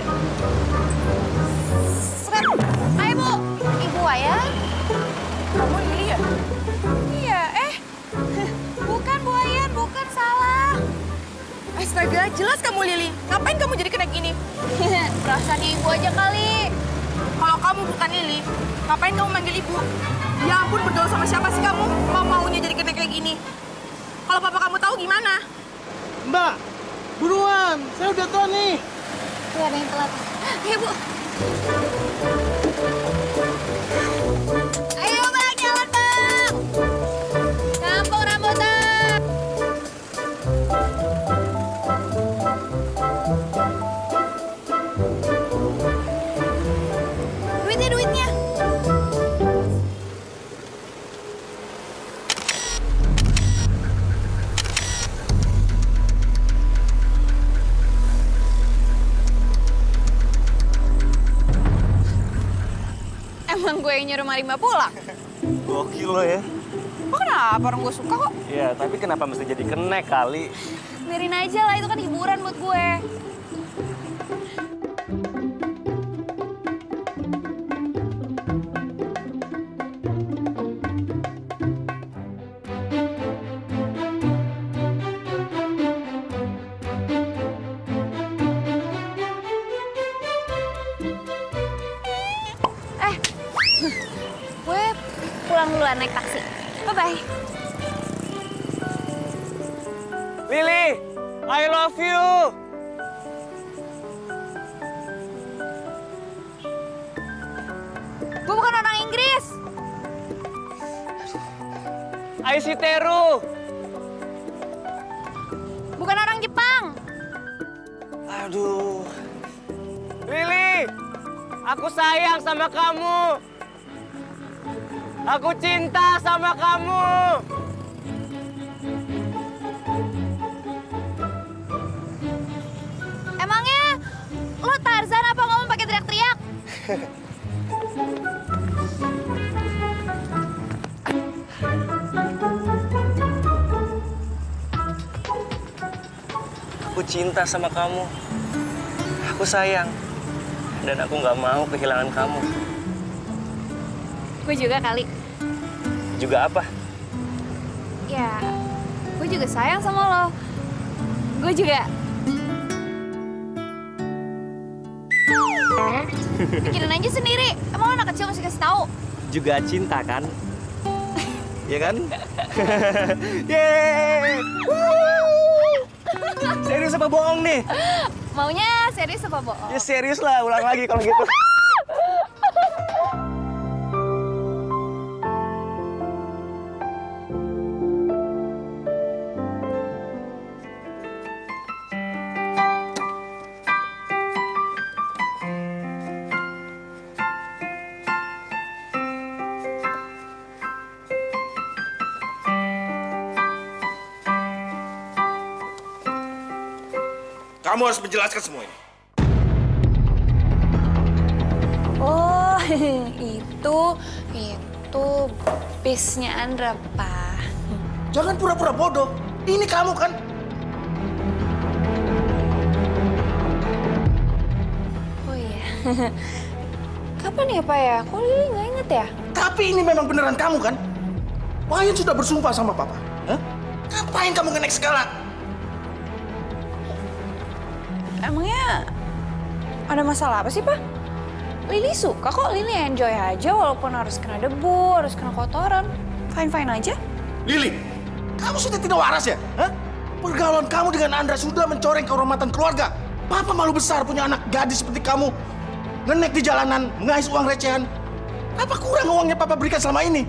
H: Seret. Ayo, Bu. Ibu Ayah. Kamu Lili ya? Iya, bukan Bu Ayan, bukan salah. Astaga, jelas kamu Lili. Ngapain kamu jadi kenek gini? Perasaan ibu aja kali. Kalau kamu bukan Lili, ngapain kamu manggil ibu? Ya ampun, bergaul sama siapa sih kamu? Maunya jadi kenek kayak gini. Kalau papa kamu tahu gimana?
I: Mbak, buruan. Saya udah tua nih.
H: Tuh ada yang telat. Ayo, Bu. Ayo, Bang. Jalan, Bang. Kampung rambutan. Duitnya. Emang gue yang nyuruh Marimba pulang?
A: Gokil lo ya.
H: Kok kenapa? Orang gue suka kok.
A: Ya, tapi kenapa mesti jadi kenek kali?
H: Biarin aja lah, itu kan hiburan buat gue. Gue pulang duluan naik taksi. Bye-bye.
A: Lili, I love you.
H: Gue bukan orang Inggris.
A: I see Teru.
H: Bukan orang Jepang.
A: Aduh. Lili, aku sayang sama kamu. Aku cinta sama kamu.
H: Emangnya lo Tarzan apa ngomong pakai teriak-teriak?
A: Aku cinta sama kamu. Aku sayang. Dan aku nggak mau kehilangan kamu.
H: Gue juga kali.
A: Juga apa?
H: Ya, gue juga sayang sama lo. Gue juga. Pikirin aja sendiri. Emang lo anak kecil mesti kasih tahu?
A: Juga cinta kan?
I: ya kan? Yeay! Serius apa bohong nih?
H: Maunya serius apa bohong?
I: Ya serius lah, ulang lagi kalau gitu. Kamu harus menjelaskan semua ini.
D: Oh, itu bisnya Andra, Pak.
I: Jangan pura-pura bodoh. Ini kamu kan?
D: Oh iya. Kapan ya, Pak ya? Kok Lili nggak inget ya?
I: Tapi ini memang beneran kamu kan? Wayan sudah bersumpah sama Papa. Hah? Ngapain kamu nge-next segala?
D: Emangnya ada masalah apa sih, Pak? Lili suka kok, Lili enjoy aja walaupun harus kena debu, harus kena kotoran. Fine-fine aja.
I: Lili, kamu sudah tidak waras ya? Hah? Pergaulan kamu dengan Andra sudah mencoreng kehormatan keluarga. Papa malu besar punya anak gadis seperti kamu. Ngenek di jalanan, ngais uang recehan. Apa kurang uangnya Papa berikan selama ini?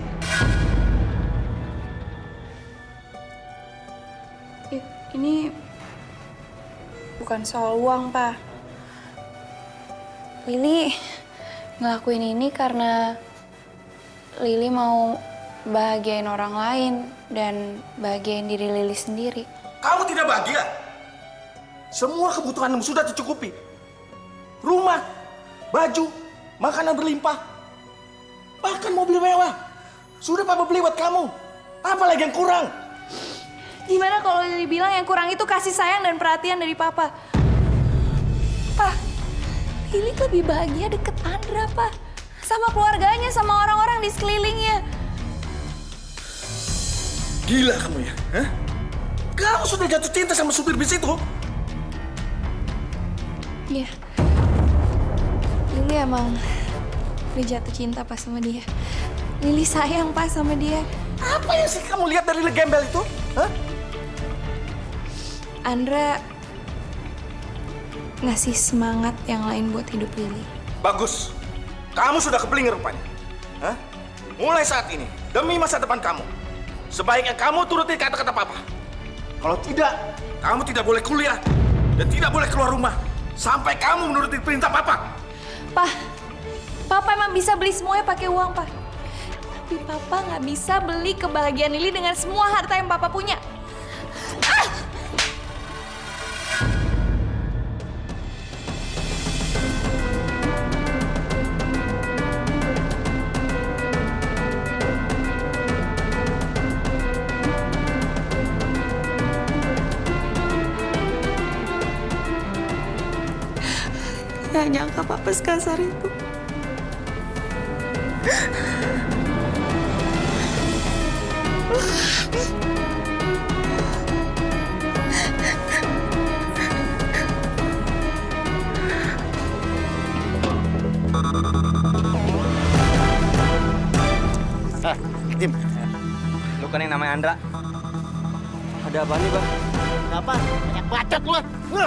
D: Ini bukan soal uang, Pak. Lili ngelakuin ini karena Lili mau bahagiain orang lain dan bahagiain diri Lili sendiri.
I: Kamu tidak bahagia? Semua kebutuhanmu sudah tercukupi. Rumah, baju, makanan berlimpah. Bahkan mobil mewah. Sudah Papa beli buat kamu. Apa lagi yang kurang?
D: Gimana kalau Lili bilang yang kurang itu kasih sayang dan perhatian dari Papa? Pak, Lili lebih bahagia deket Andra, Pak. Sama keluarganya, sama orang-orang di sekelilingnya.
I: Gila kamu ya? Hah? Kamu sudah jatuh cinta sama supir bis itu?
D: Iya. Lili emang udah jatuh cinta pas sama dia. Lili sayang pas sama dia.
I: Apa yang sih kamu lihat dari Lili gembel itu? Hah?
D: Andra ngasih semangat yang lain buat hidup Lili.
I: Bagus. Kamu sudah keblinger rupanya. Hah? Mulai saat ini, demi masa depan kamu, sebaiknya kamu turuti kata-kata Papa. Kalau tidak, kamu tidak boleh kuliah dan tidak boleh keluar rumah sampai kamu menuruti perintah Papa.
D: Papa emang bisa beli semuanya pakai uang, Pak. Tapi Papa nggak bisa beli kebahagiaan Lili dengan semua harta yang Papa punya. Gak nyangka Papa sekasar itu.
F: Tim, lu kan yang namanya Andra.
C: Ada apa nih, Bang?
F: Apa? Banyak bacot lu.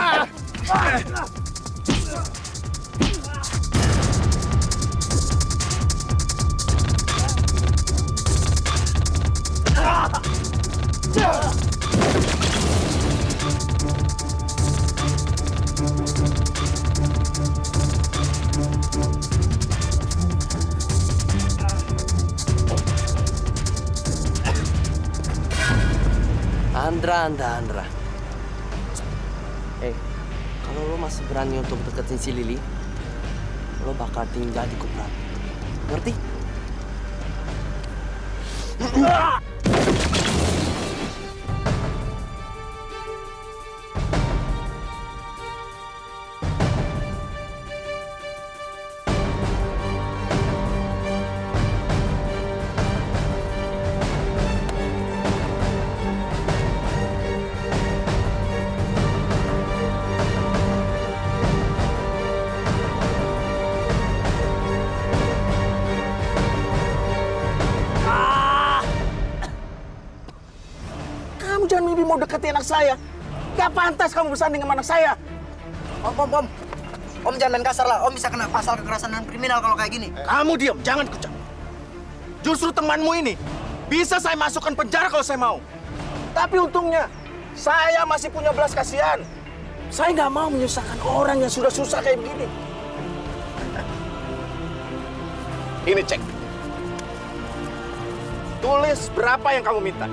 C: Andra. Kalau lo masih berani untuk deketin si Lili, lo bakal tinggal di Kuprat. Ngerti?
I: mau dekati anak saya. Gak pantas kamu bersanding sama anak saya.
E: Om. Om jangan main kasar lah. Om bisa kena pasal kekerasan dan kriminal kalau kayak gini.
I: Kamu diam, jangan ikut campur. Justru temanmu ini bisa saya masukkan penjara kalau saya mau. Tapi untungnya, saya masih punya belas kasihan. Saya nggak mau menyusahkan orang yang sudah susah kayak begini. Ini cek. Tulis berapa yang kamu minta.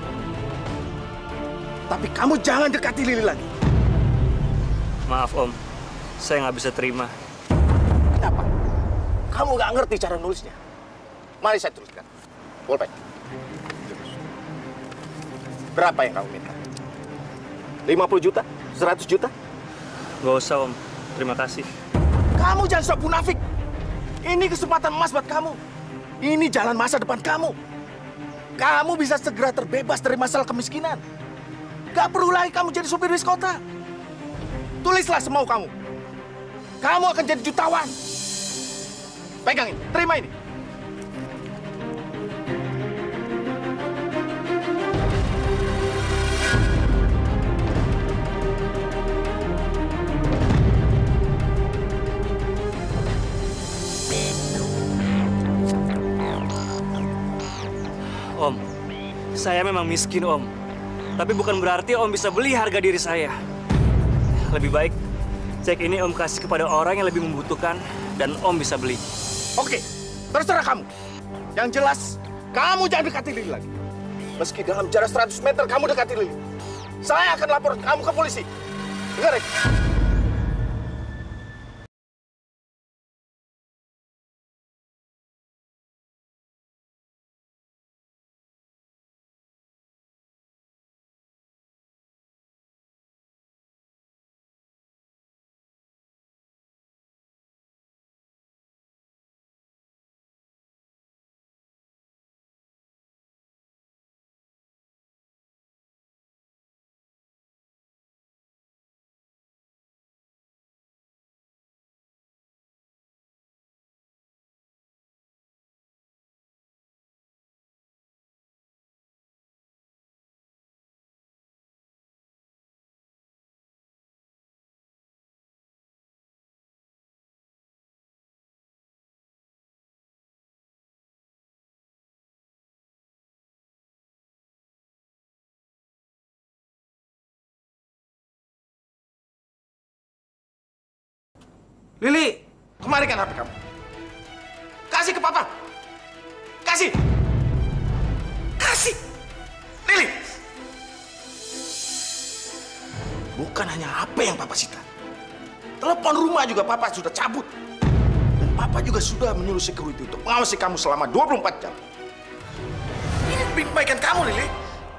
I: Tapi kamu jangan dekati Lili lagi.
A: Maaf Om, saya nggak bisa terima.
I: Kenapa? Kamu nggak ngerti cara nulisnya. Mari saya tuliskan. Bolpen. Berapa yang kamu minta? 50 juta? 100 juta?
A: Nggak usah Om, terima kasih.
I: Kamu jangan sok munafik. Ini kesempatan emas buat kamu. Ini jalan masa depan kamu. Kamu bisa segera terbebas dari masalah kemiskinan. Gak perlu lagi kamu jadi supir bis kota. Tulislah semau kamu. Kamu akan jadi jutawan. Pegang ini, terima ini.
A: Om, saya memang miskin Om. Tapi bukan berarti Om bisa beli harga diri saya. Lebih baik cek ini Om kasih kepada orang yang lebih membutuhkan dan Om bisa beli.
I: Oke, terserah kamu. Yang jelas, kamu jangan dekati Lili lagi. Meski dalam jarak 100 meter kamu dekati Lili, saya akan lapor kamu ke polisi. Dengar ya? Lili, kemarikan HP kamu. Kasih ke Papa. Kasih. Kasih. Lili. Bukan hanya HP yang Papa sita. Telepon rumah juga Papa sudah cabut. Dan Papa juga sudah menyuruh security untuk mengawasi kamu selama 24 jam. Ini demi kebaikan kamu, Lili.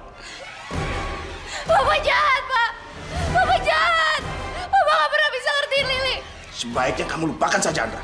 B: Papa jahat, Pak. Papa jahat. Papa nggak pernah bisa ngertiin Lili.
I: Sebaiknya kamu lupakan saja, Andra.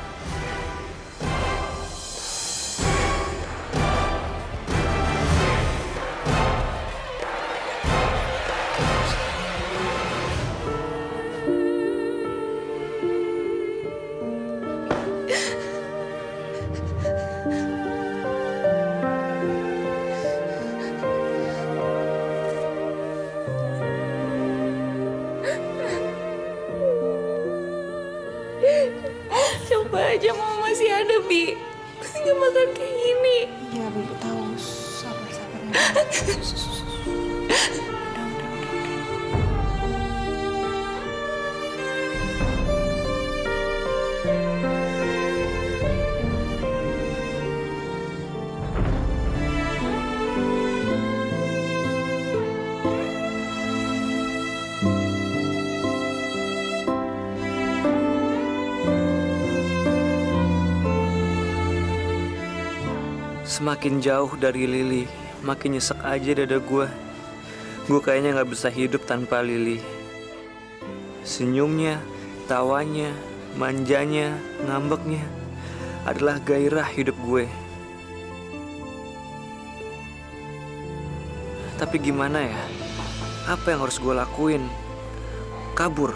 H: Coba aja mama masih ada, Bi. Pasti nggak makan kayak gini.
D: Ya, Bibi tahu. Sabar-sabar.
A: Semakin jauh dari Lili, makin nyesek aja dada gue. Gue kayaknya nggak bisa hidup tanpa Lili. Senyumnya, tawanya, manjanya, ngambeknya adalah gairah hidup gue. Tapi gimana ya? Apa yang harus gue lakuin? Kabur?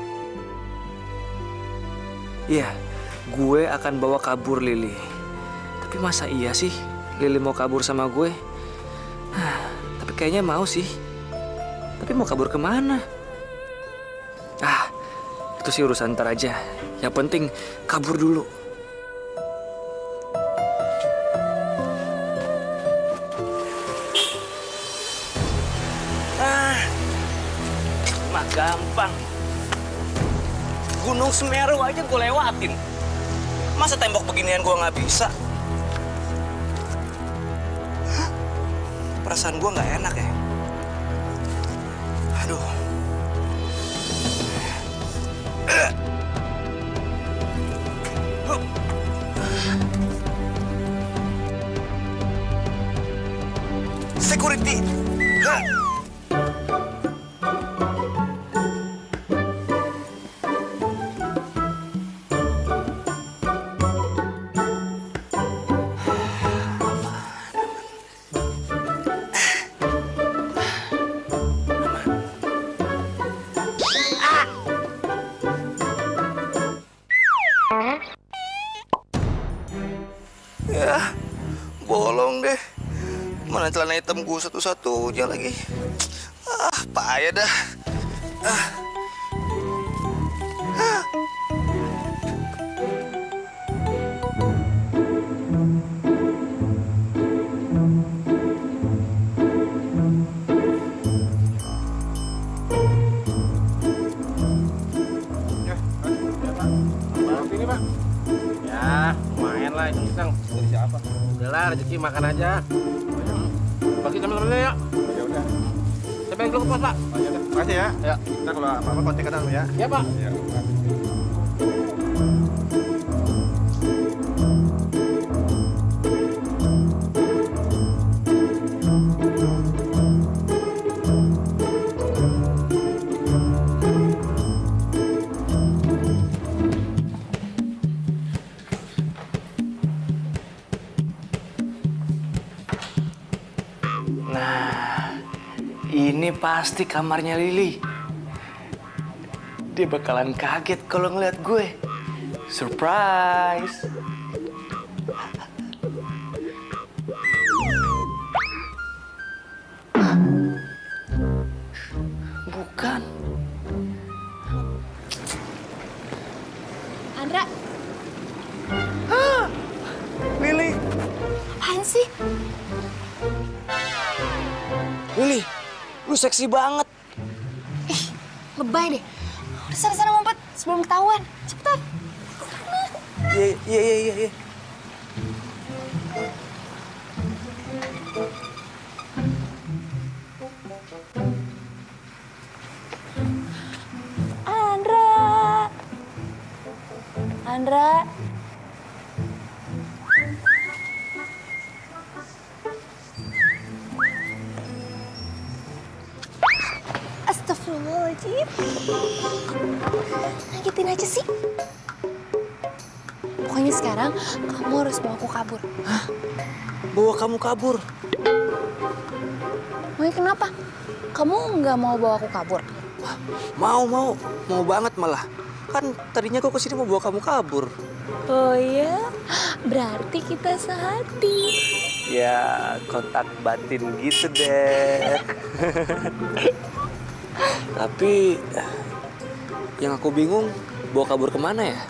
A: Iya, gue akan bawa kabur Lili. Tapi masa iya sih Lili mau kabur sama gue? Tapi kayaknya mau sih. Tapi mau kabur kemana? Ah, itu sih urusan ntar aja. Yang penting kabur dulu. Ah, mah gampang. Gunung Semeru aja gue lewatin. Masa tembok beginian gue nggak bisa? Hah? Perasaan gue nggak enak ya. Aduh. Security. Hah? Ya, bolong deh. Mana celana hitam gue satu-satunya lagi. Ah, payah dah. Ah. Ah.
J: Ini Pak. Ya, lumayan lah iseng. Dari siapa? Udahlah, rezeki makan aja. Bagi teman-temannya ya. Ya udah. Saya balik dulu ke pos, Pak. Oh, ya udah. Makasih ya. Ya. Kita kalau apa-apa kontak-kontakan ya. Ya, Pak. Ya.
A: Nah, ini pasti kamarnya Lily. Dia bakalan kaget kalau ngeliat gue. Surprise! Bukan.
B: Andra,
A: Lily!
B: apaan sih?
A: Lily, lu seksi banget.
B: Lebay deh. Udah sana-sana ngumpet sebelum ketahuan. Cepetan.
A: Iya.
B: Andra. Astagfirullahaladzim. Ngagetin aja sih. Pokoknya sekarang kamu harus bawa aku kabur.
A: Hah? Bawa kamu kabur?
B: Mau kenapa? Kamu nggak mau bawa aku kabur?
A: Mau banget malah. Kan tadinya aku kesini mau bawa kamu kabur.
B: Oh ya, berarti kita sehati.
A: Ya, kontak batin gitu deh. Tapi yang aku bingung, bawa kabur kemana ya?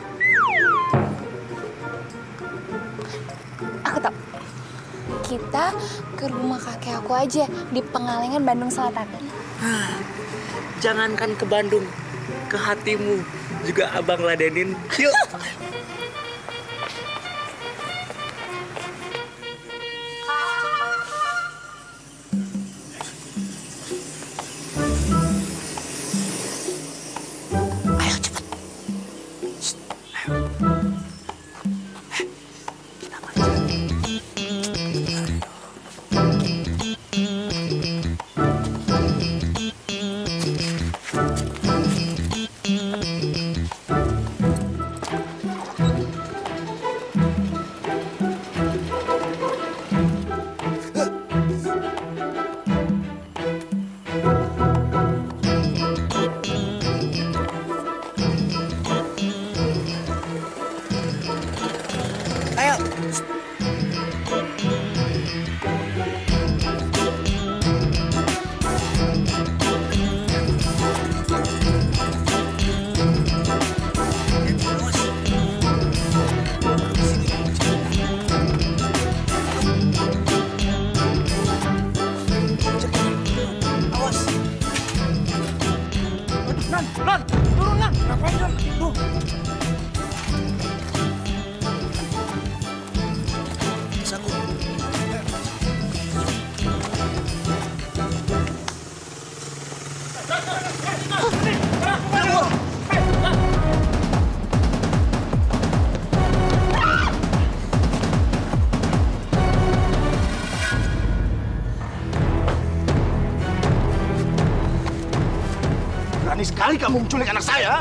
B: Aku tahu. Kita ke rumah kakek aku aja di Pengalengan, Bandung Selatan.
A: Jangankan ke Bandung, ke hatimu juga abang ladenin. Yuk.
I: kamu menculik anak saya?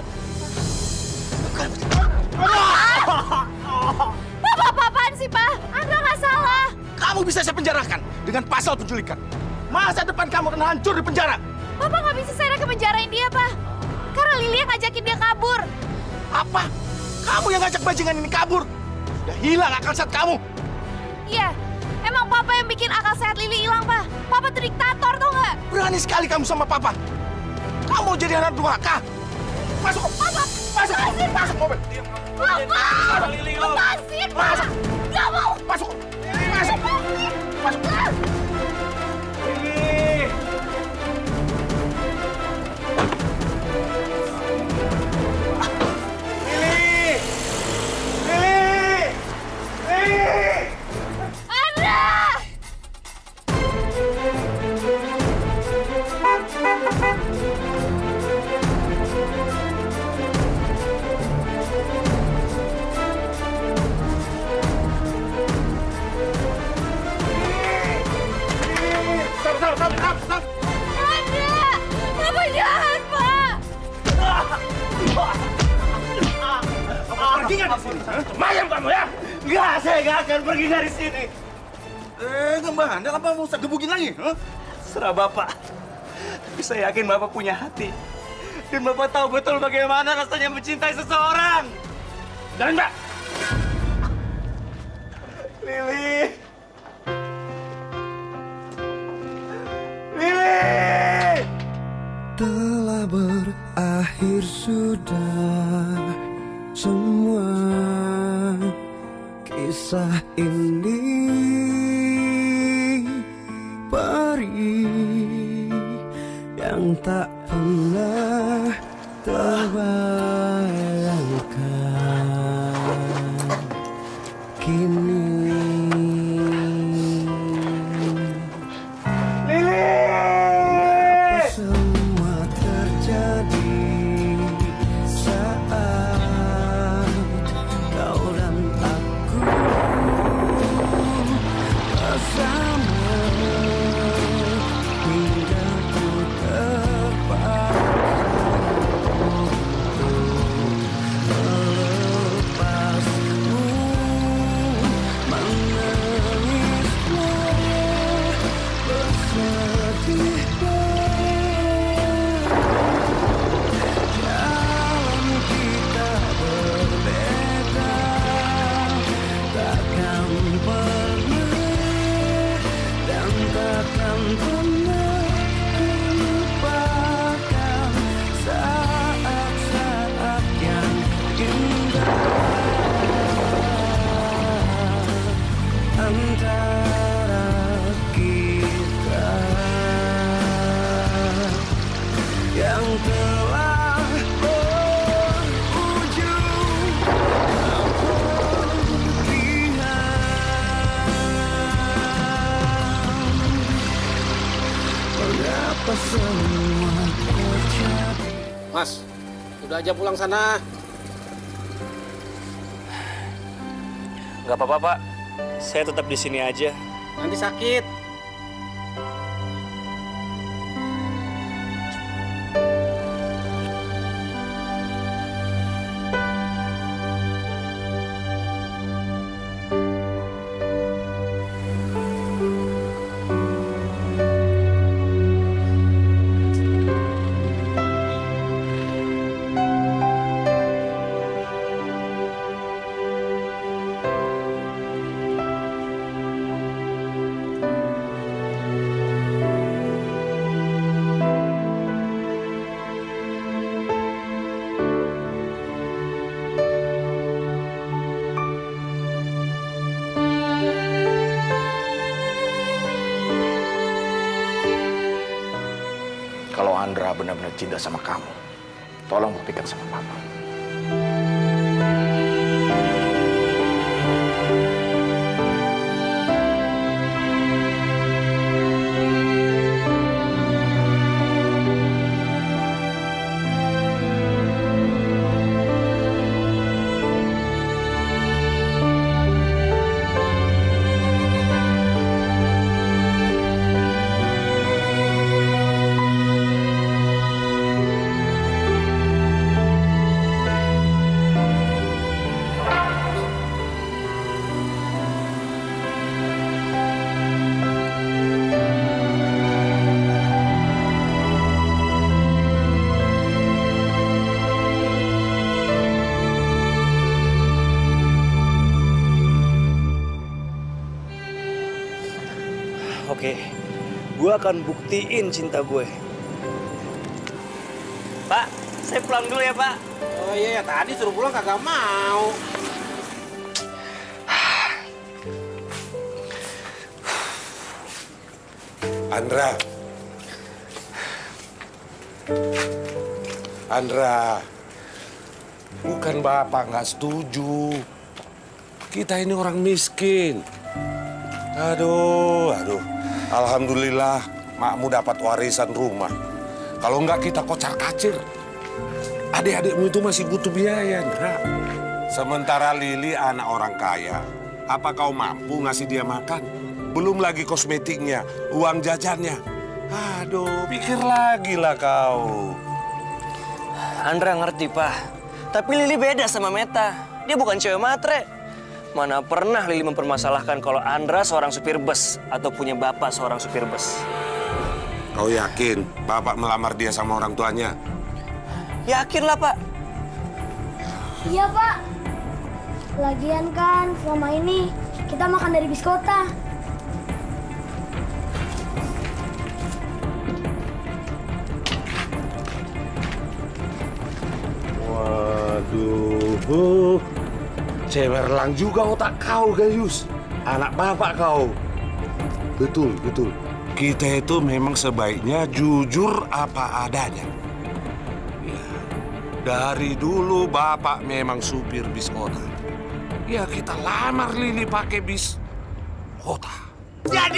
H: Papa, apa-apaan sih, Pak? Andra nggak salah.
I: Kamu bisa saya penjarakan dengan pasal penculikan. Masa depan kamu akan hancur di penjara.
H: Papa nggak bisa saya penjarain dia, Pak. Karena Lili yang ngajakin dia kabur.
I: Apa? Kamu yang ngajak bajingan ini kabur? Sudah hilang akal sehat kamu.
H: Iya, emang Papa yang bikin akal sehat Lili hilang, Pak. Papa tuh diktator, tau nggak?
I: Berani sekali kamu sama Papa. Kamu mau jadi anak durhaka. Masuk,
H: Papa,
I: masuk, masuk mobil.
H: Papa, lepasin, Pak. Nggak mau.
I: Masuk, masuk, masuk. Pergi nggak dari sini? Mayam kamu ya? Nggak, saya nggak akan pergi dari sini. Mbak Anda apa mau saya gebukin lagi?
A: Serah Bapak. Tapi saya yakin Bapak punya hati. Dan Bapak tahu betul bagaimana rasanya mencintai seseorang.
I: Jalan, Mbak.
A: Lili. Lili.
L: Telah berakhir sudah semua kisah ini, peri yang tak pernah terbayangkan kini. Semua terjadi saat kau dan aku bersama, hingga ku terpaksa untuk melepasmu, menangismu bersedih. Jalan kita berbeda, takkan pernah dan takkan pernah lupakan saat-saat yang indah antara kita yang telah berujung perpisahan. Mengapa semua terjadi?
J: Mas, udah aja pulang sana.
A: Nggak apa-apa, Pak. Saya tetap di sini aja.
J: Nanti sakit.
I: Kalau Andra benar-benar cinta sama kamu, tolong buktikan sama Papa.
A: Oke, gue akan buktiin cinta gue. Pak, saya pulang dulu ya, Pak.
J: Oh iya, tadi suruh pulang kagak mau.
G: Andra, bukan Bapak nggak setuju. Kita ini orang miskin. Aduh. Alhamdulillah, makmu dapat warisan rumah. Kalau nggak kita kocar-kacir. Adik-adikmu itu masih butuh biaya, Andra. Sementara Lili anak orang kaya. Apa kau mampu ngasih dia makan? Belum lagi kosmetiknya, uang jajannya. Aduh, pikir lagi lah kau.
A: Andra ngerti, Pak. Tapi Lili beda sama Meta. Dia bukan cewek matre. Mana pernah Lili mempermasalahkan kalau Andra seorang supir bus atau punya bapak seorang supir bus.
G: Kau yakin Bapak melamar dia sama orang tuanya?
A: Yakin lah, Pak.
M: Iya, Pak. Lagian kan selama ini kita makan dari bis kota.
G: Waduh, cemerlang juga otak kau, Gayus. Anak bapak kau. Betul. Kita itu memang sebaiknya jujur apa adanya. Ya, dari dulu bapak memang supir bis kota. Ya, kita lamar Lili pakai bis kota.
L: Jadi!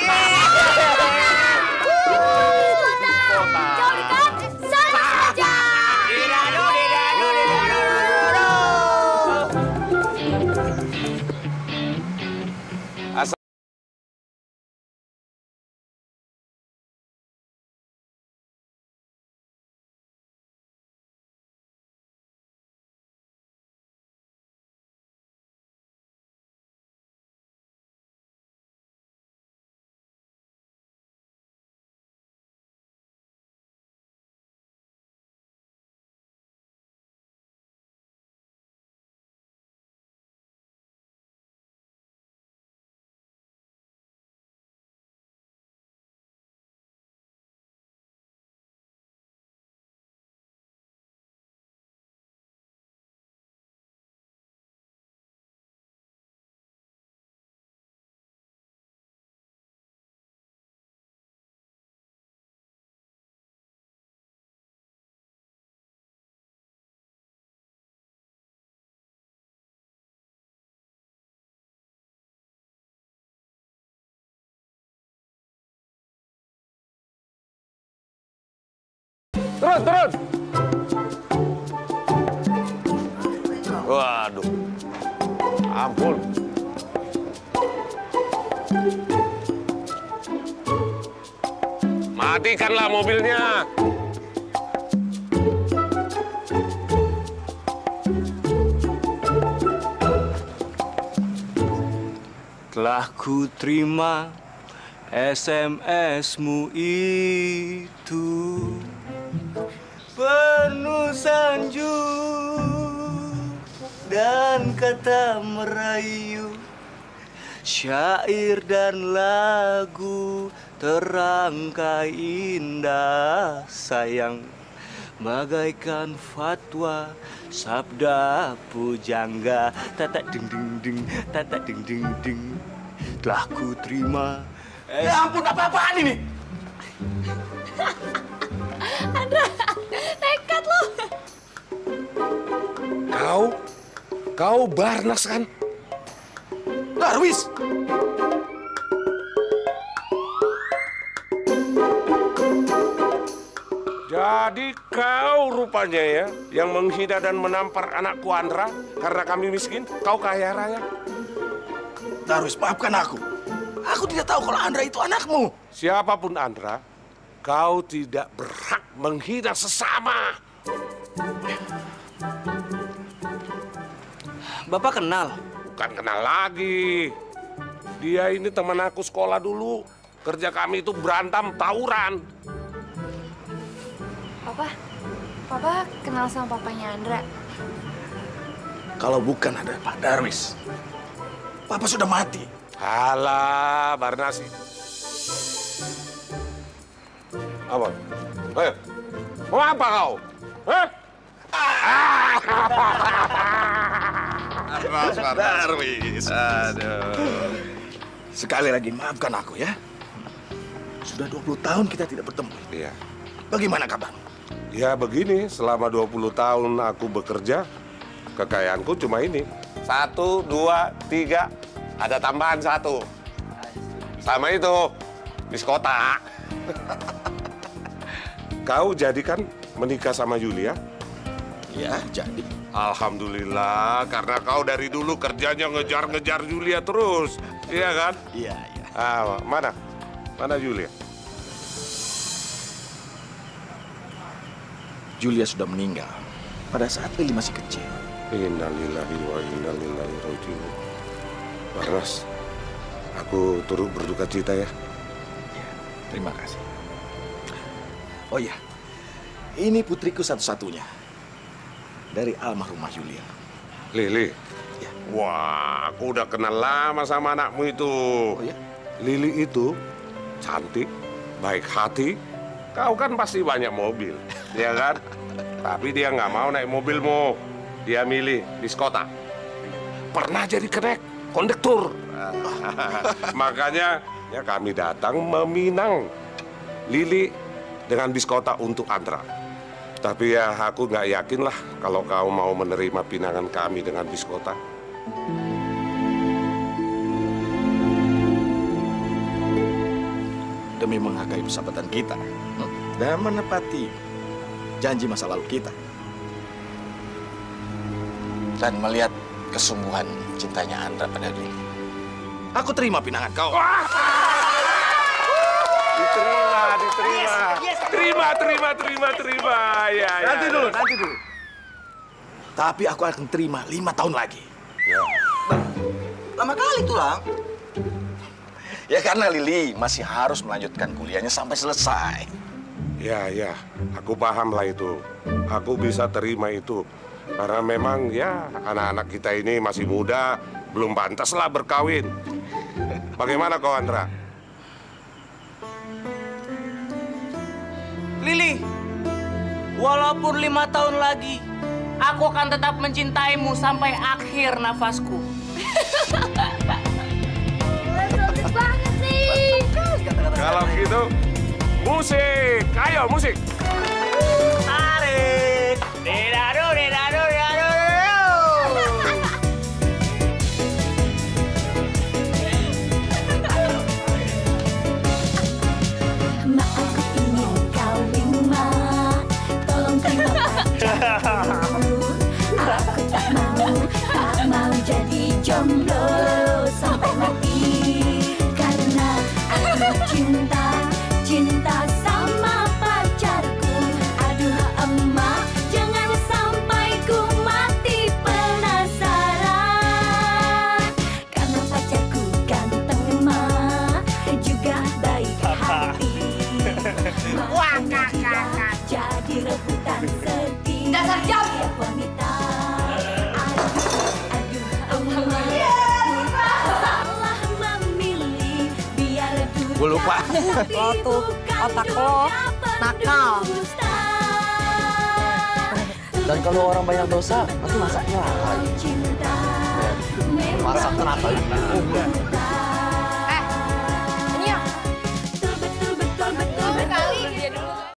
G: Turun! Waduh, ampun. Matikanlah mobilnya.
A: Telah ku terima SMS-mu itu penuh sanju dan kata merayu, syair dan lagu terangkai indah sayang, bagaikan fatwa sabda pujangga, tatak ding ding ding, tatak ding ding ding. Telah ku terima.
I: Ya ampun, apa-apaan ini?
H: Andra, nekat lo.
G: Kau Barnas kan?
I: Darwis!
G: Jadi kau rupanya ya yang menghina dan menampar anakku Andra karena kami miskin, kau kaya raya.
I: Darwis, maafkan aku. Aku tidak tahu kalau Andra itu anakmu.
G: Siapapun Andra, kau tidak berhak menghina sesama.
A: Bapak kenal?
G: Bukan kenal lagi. Dia ini teman aku sekolah dulu. Kerja kami itu berantem, tawuran.
D: Papa kenal sama papanya Andra?
I: Kalau bukan ada Pak Darwis, Papa sudah mati.
G: Halah, Barnasi. Apa? Ayo, mau apa kau? Hah?
I: Mas Darwis, aduh. Sekali lagi maafkan aku ya. Sudah 20 tahun kita tidak bertemu.
G: Iya.
I: Bagaimana kabar?
G: Ya begini, selama 20 tahun aku bekerja, kekayaanku cuma ini. 1, 2, 3, ada tambahan 1. Sama itu, bis kota. Kau jadikan menikah sama Yulia?
I: Ya, jadi.
G: Alhamdulillah, karena kau dari dulu kerjanya ngejar-ngejar Yulia terus. Iya kan?
I: Iya, iya.
G: Ah, mana? Mana Yulia?
I: Julia sudah meninggal pada saat Lili masih kecil.
G: Innalillahi wa inna ilaihi raji'un. Barnas, aku turut berduka cita ya.
I: Terima kasih. Oh iya, ini putriku satu-satunya dari almarhumah Yulia.
G: Lili. Ya. Wah, aku udah kenal lama sama anakmu itu.
I: Oh ya?
G: Lili itu cantik, baik hati. Kau kan pasti banyak mobil, ya kan? Tapi dia nggak mau naik mobilmu. Dia milih bis kota. Pernah jadi kondektur. Makanya ya kami datang meminang Lili dengan bis kota untuk Andra. Tapi ya aku nggak yakin lah kalau kau mau menerima pinangan kami dengan bis kota.
I: Demi menghargai persahabatan kita dan menepati janji masa lalu kita. Dan melihat kesungguhan cintanya Andra pada Lili, aku terima pinangan kau.
G: Diterima. Terima. Ya.
I: Nanti dulu. Tapi aku akan terima 5 tahun lagi.
E: Ya. Lama kali tuh, Lang.
I: Ya karena Lili masih harus melanjutkan kuliahnya sampai selesai.
G: Ya, aku paham lah itu. Aku bisa terima itu. Karena memang ya anak-anak kita ini masih muda, belum pantas lah berkawin. Bagaimana kau, Andra?
A: Lili, walaupun 5 tahun lagi, aku akan tetap mencintaimu sampai akhir nafasku.
B: Banget nih.
G: Kalau gitu, musik! Ayo, musik!
A: Tarik! Dedado.
L: Mak, aku ingin kawin, Mak. Tolong terima pacarku. Aku tak mau jadi jomblo sampai mati. Karena aku cinta sama pacarku. Aduh emak, jangan sampai ku mati penasaran. Karena pacarku ganteng emak, juga baik hati.
B: Wah, kakak.
L: Jadi rebutan sedih.
B: Dasar jam.
L: Wanita. Aduh emak, salah memilih. Biar
C: Gue lupa.
B: Lo tuh otak lo nakal.
C: Dan kalau orang banyak dosa, nanti masaknya lagi. Masak kenapa?